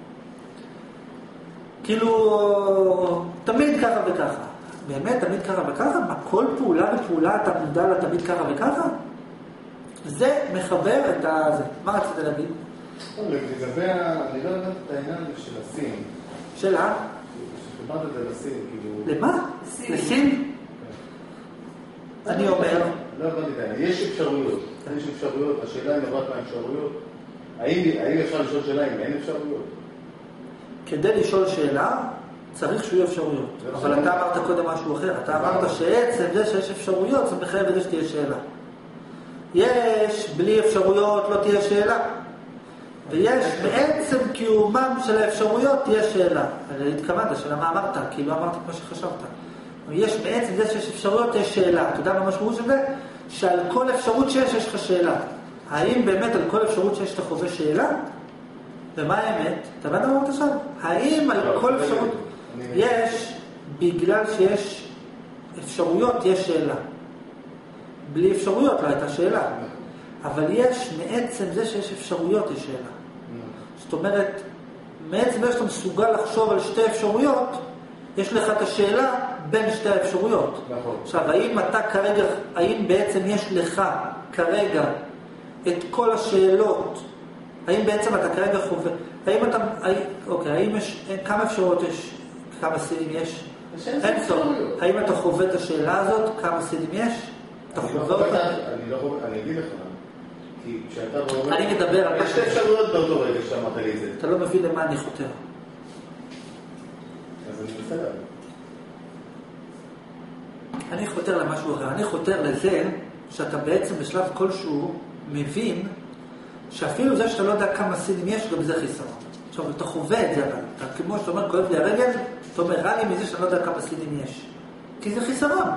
Speaker 2: כאילו, תמיד ככה וככה. באמת, תמיד ככה וככה? מה, כל פעולה ופעולה אתה מודע לה תמיד ככה וככה? זה מחבר את הזה. מה רצית להגיד?
Speaker 5: לגבי, אני לא יודעת את העניין של הסין.
Speaker 2: שאלה?
Speaker 5: שחיברת את זה לסין, כאילו...
Speaker 2: למה? לסין? אני אומר...
Speaker 5: לא הבנתי את העניין. יש אפשרויות. השאלה היא נובעת מהאפשרויות. האם אפשר לשאול שאלה אם אין אפשרויות?
Speaker 2: כדי לשאול שאלה, צריך שיהיו אפשרויות. אבל אתה אמרת קודם משהו אחר. אתה אמרת שעצם זה שיש אפשרויות, זה מחייב את זה שתהיה שאלה. יש, בלי אפשרויות לא תהיה שאלה. ויש בעצם קיומם של האפשרויות תהיה שאלה. הרי התכוונת, שאלה מה אמרת? כאילו אמרת כמו שחשבת. יש בעצם זה שיש אפשרויות, יש שאלה. אתה יודע מה המשמעות של זה? שעל כל אפשרות שיש, יש לך שאלה. האם באמת על כל אפשרות שיש אתה חווה שאלה? ומה האמת? אתה יודע מה אמרת עכשיו? האם על כל אפשרות יש, בגלל שיש אפשרויות, יש שאלה. בלי אפשרויות לא הייתה שאלה. אבל יש, מעצם זה שיש אפשרויות, יש שאלה. זאת אומרת, מעצם זה שאתה מסוגל לחשוב על שתי אפשרויות, יש לך את השאלה בין שתי האפשרויות.
Speaker 5: נכון.
Speaker 2: עכשיו, האם בעצם יש לך כרגע את כל השאלות, האם בעצם אתה כרגע חווה, האם יש, כמה אפשרויות יש, כמה סידים יש? אין סוף. האם אתה חווה את השאלה הזאת, כמה סידים יש? אתה חווה אותה?
Speaker 5: אני אגיד לך. כי כשאתה אומר...
Speaker 2: אני מדבר על...
Speaker 5: יש שתי אפשרויות באותו רגע שאמרת לי את זה.
Speaker 2: אתה לא מבין למה אני חותר.
Speaker 5: אז אני בסדר.
Speaker 2: אני חותר למשהו אחר. אני חותר לזה שאתה בעצם בשלב כלשהו מבין שאפילו זה שאתה לא יודע כמה סינים יש, גם זה חיסרון. עכשיו, אתה חווה את זה, אבל כמו שאתה אומר, כואב לי הרגל, אתה אומר, רע לי מזה שאתה לא יודע כמה סינים יש. כי זה חיסרון.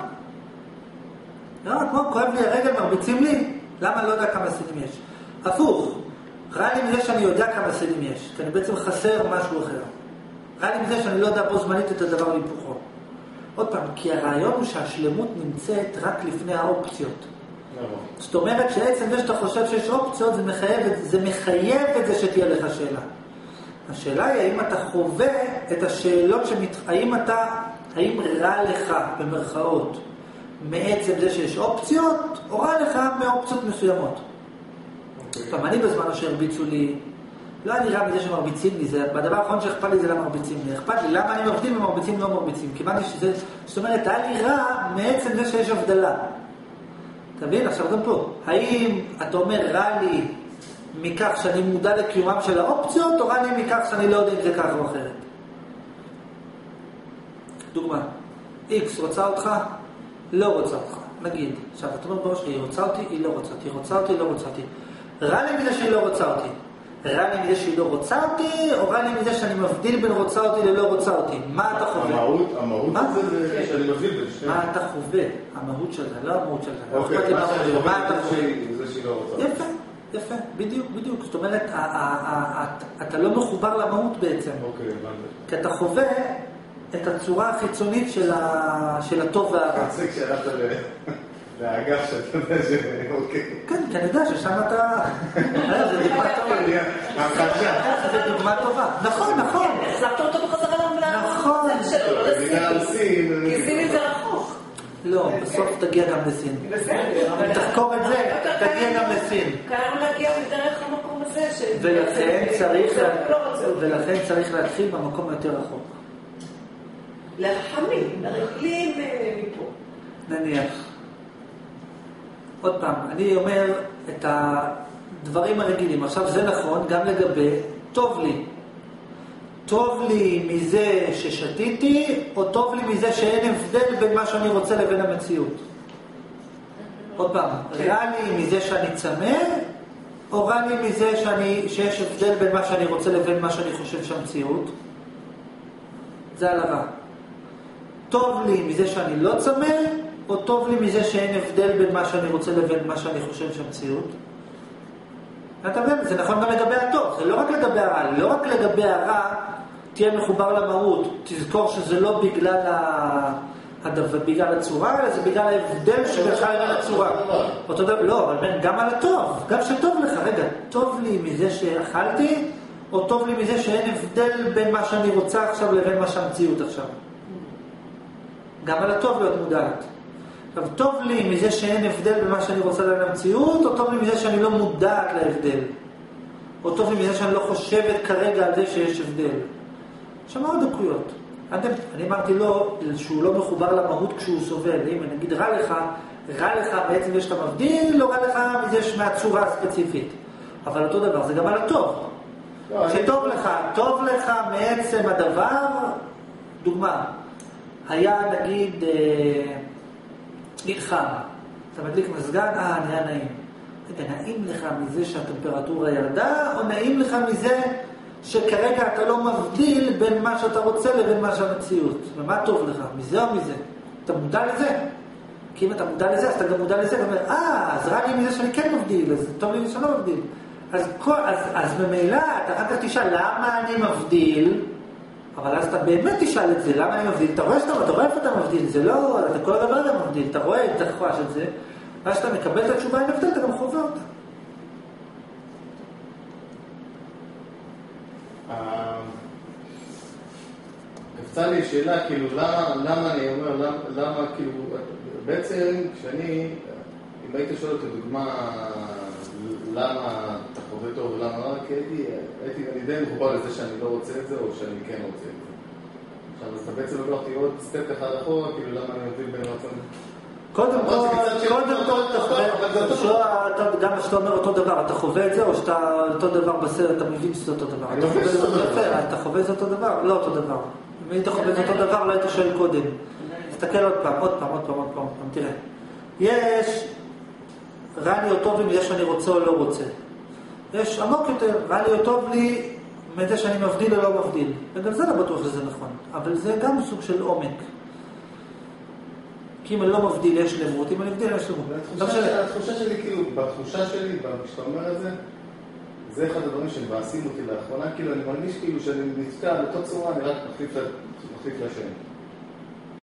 Speaker 2: כמו כואב לי הרגל, מרביצים לי, למה אני לא יודע כמה סינים יש? הפוך, רע לי מזה שאני יודע כמה סינים יש, כי אני בעצם חסר משהו אחר. רע לי מזה שאני לא יודע בו זמנית את הדבר להיפוכו. עוד פעם, כי הרעיון הוא שהשלמות נמצאת רק לפני האופציות. זאת אומרת שעצם זה שאתה חושב שיש אופציות, זה מחייב את זה שתהיה לך שאלה. השאלה היא האם אתה חווה את השאלות האם רע לך במרכאות מעצם זה שיש אופציות, או רע לך מאופציות מסוימות. פעם אני בזמן שהרביצו לי, לא אני רע מזה שמרביצים לי, בדבר האחרון שאכפת לי זה למה מרביצים לי. אכפת לי למה אני מבדיל ומרביצים לא מרביצים. כיוון שזה, זאת אומרת, היה לי רע מעצם זה שיש הבדלה. אתה מבין? עכשיו גם פה, האם אתה אומר רע לי מכך שאני מודע לקיומם של האופציות, או רע לי מכך שאני לא יודע אם זה ככה או אחרת? דוגמה, X רוצה אותך, לא רוצה אותך, נגיד. עכשיו, אתה אומר בראש, היא רוצה אותי, היא לא רוצה אותי, רוצה אותי, לא רוצה אותי. רע לי מזה שהיא לא רוצה אותי. רע לי מזה שהיא לא רוצה אותי, או רע לי מזה שאני מבדיל בין רוצה אותי ללא רוצה אותי. מה אתה חווה?
Speaker 5: המהות זה שאני מבדיל בין שני.
Speaker 2: מה אתה חווה? המהות של זה, לא המהות של זה.
Speaker 5: אוקיי, מה שאני חווה זה שהיא לא רוצה.
Speaker 2: יפה, יפה, בדיוק. זאת אומרת, אתה לא מחובר למהות בעצם.
Speaker 5: אוקיי, הבנתי.
Speaker 2: כי אתה חווה את הצורה החיצונית של הטוב והרע.
Speaker 5: זה כשהלכת לאגף שאתה יודע אוקיי.
Speaker 2: כן, כי אני יודע ששם אתה... זה דוגמה טובה. זה דוגמה טובה. נכון.
Speaker 4: החזרת אותו בחזרה למלאה.
Speaker 2: נכון.
Speaker 5: בגלל סין.
Speaker 4: כי סין זה רחוק.
Speaker 2: לא, בסוף תגיע גם לסין.
Speaker 4: בסדר,
Speaker 2: אם תחקור את זה, תגיע גם לסין.
Speaker 4: קיים להגיע מדרך המקום הזה,
Speaker 2: ולכן צריך להתחיל במקום יותר רחוק.
Speaker 4: לרחמים, לרגלים מפה.
Speaker 2: נניח. עוד פעם, אני אומר את הדברים הרגילים. עכשיו זה נכון גם לגבי טוב לי. טוב לי מזה ששתיתי, או טוב לי מזה שאין הבדל בין מה שאני רוצה לבין המציאות. עוד פעם, רע לי מזה שאני צמא, או רע לי מזה שיש הבדל בין מה שאני רוצה לבין מה שאני חושב שהמציאות. זה על הרע. טוב לי מזה שאני לא צמא, או טוב לי מזה שאין הבדל בין מה שאני רוצה לבין מה שאני חושב שהמציאות. אתה מבין? זה נכון גם לגבי הטוב, זה לא רק לגבי הרע, לא רק לגבי הרע תהיה מחובר למהות, תזכור שזה לא בגלל הצורה, אלא זה בגלל ההבדל שבך לבין הצורה. לא, אבל גם על הטוב, גם שטוב לך, רגע, טוב לי מזה שאכלתי, או טוב לי מזה שאין הבדל בין מה שאני רוצה עכשיו לבין מה שהמציאות עכשיו. גם על הטוב להיות מודעת. עכשיו, טוב לי מזה שאין הבדל בין מה שאני רוצה לבין המציאות, או טוב לי מזה שאני לא מודעת להבדל. או טוב לי מזה שאני לא חושבת כרגע על זה שיש הבדל. שם מאוד דקויות. אני אמרתי לו שהוא לא מחובר למהות כשהוא סובל. אם נגיד רע לך בעצם יש לך מבדיל, לא רע לך מזה מהצורה הספציפית. אבל אותו דבר, זה גם על הטוב. שטוב לך מעצם הדבר, דוגמה, היה נגיד חם, אתה מדליק מזגן, נהיה נעים. נעים לך מזה שהטמפרטורה ירדה, או נעים לך מזה שכרגע אתה לא מבדיל בין מה שאתה רוצה לבין מה שהמציאות. ומה טוב לך? מזה או מזה? אתה מודע לזה? כי אם אתה מודע לזה, אז אתה גם מודע לזה, אתה אומר, אז רע לי מזה שאני כן מבדיל, אז טוב לי שאני לא מבדיל. אז ממילא, אתה אחר כך תשאל, למה אני מבדיל? אבל אז אתה באמת תשאל את זה, למה אני מבדיל? אתה רואה איפה אתה מבדיל? זה לא, אתה כל דבר אתה מבדיל, אתה רואה את החוש של זה, ואז שאתה מקבל את התשובה עם הבדל, אתה גם חווה אותה.
Speaker 5: קפצה לי שאלה, כאילו, למה אני אומר, למה, כאילו, בעצם, אם היית שואל אותי דוגמה, למה אתה חווה טוב ולמה לא, כי אני די מחובר לזה שאני לא רוצה את זה, או שאני כן רוצה את זה. עכשיו, אז אתה בעצם לקחתי עוד סטפ אחד אחורה, כאילו, למה אני מבדיל בין רצון?
Speaker 2: קודם כל, גם כשאתה אומר אותו דבר, אתה חווה את זה, או שאתה אותו דבר בסרט, אתה מבין שזה אותו דבר. אתה חווה את זה אותו דבר? לא אותו דבר. אם היית חווה את זה אותו דבר, לא היית שואל קודם. תסתכל עוד פעם, תראה. יש רע לי או טוב לי מזה שאני רוצה או לא רוצה. יש עמוק יותר, רע לי או טוב לי מזה שאני מבדיל או לא מבדיל. וגם זה לא בטוח שזה נכון, אבל זה גם סוג של עומק. כי אם אני לא מבדיל יש שלמות, אם אני מבדיל יש שלמות.
Speaker 5: התחושה שלי, כאילו, בתחושה שלי, כשאתה אומר את זה, זה אחד הדברים שמבאסים אותי לאחרונה, כאילו אני מרגיש כאילו שאני נתקע באותה צורה, אני רק מחליף לשם.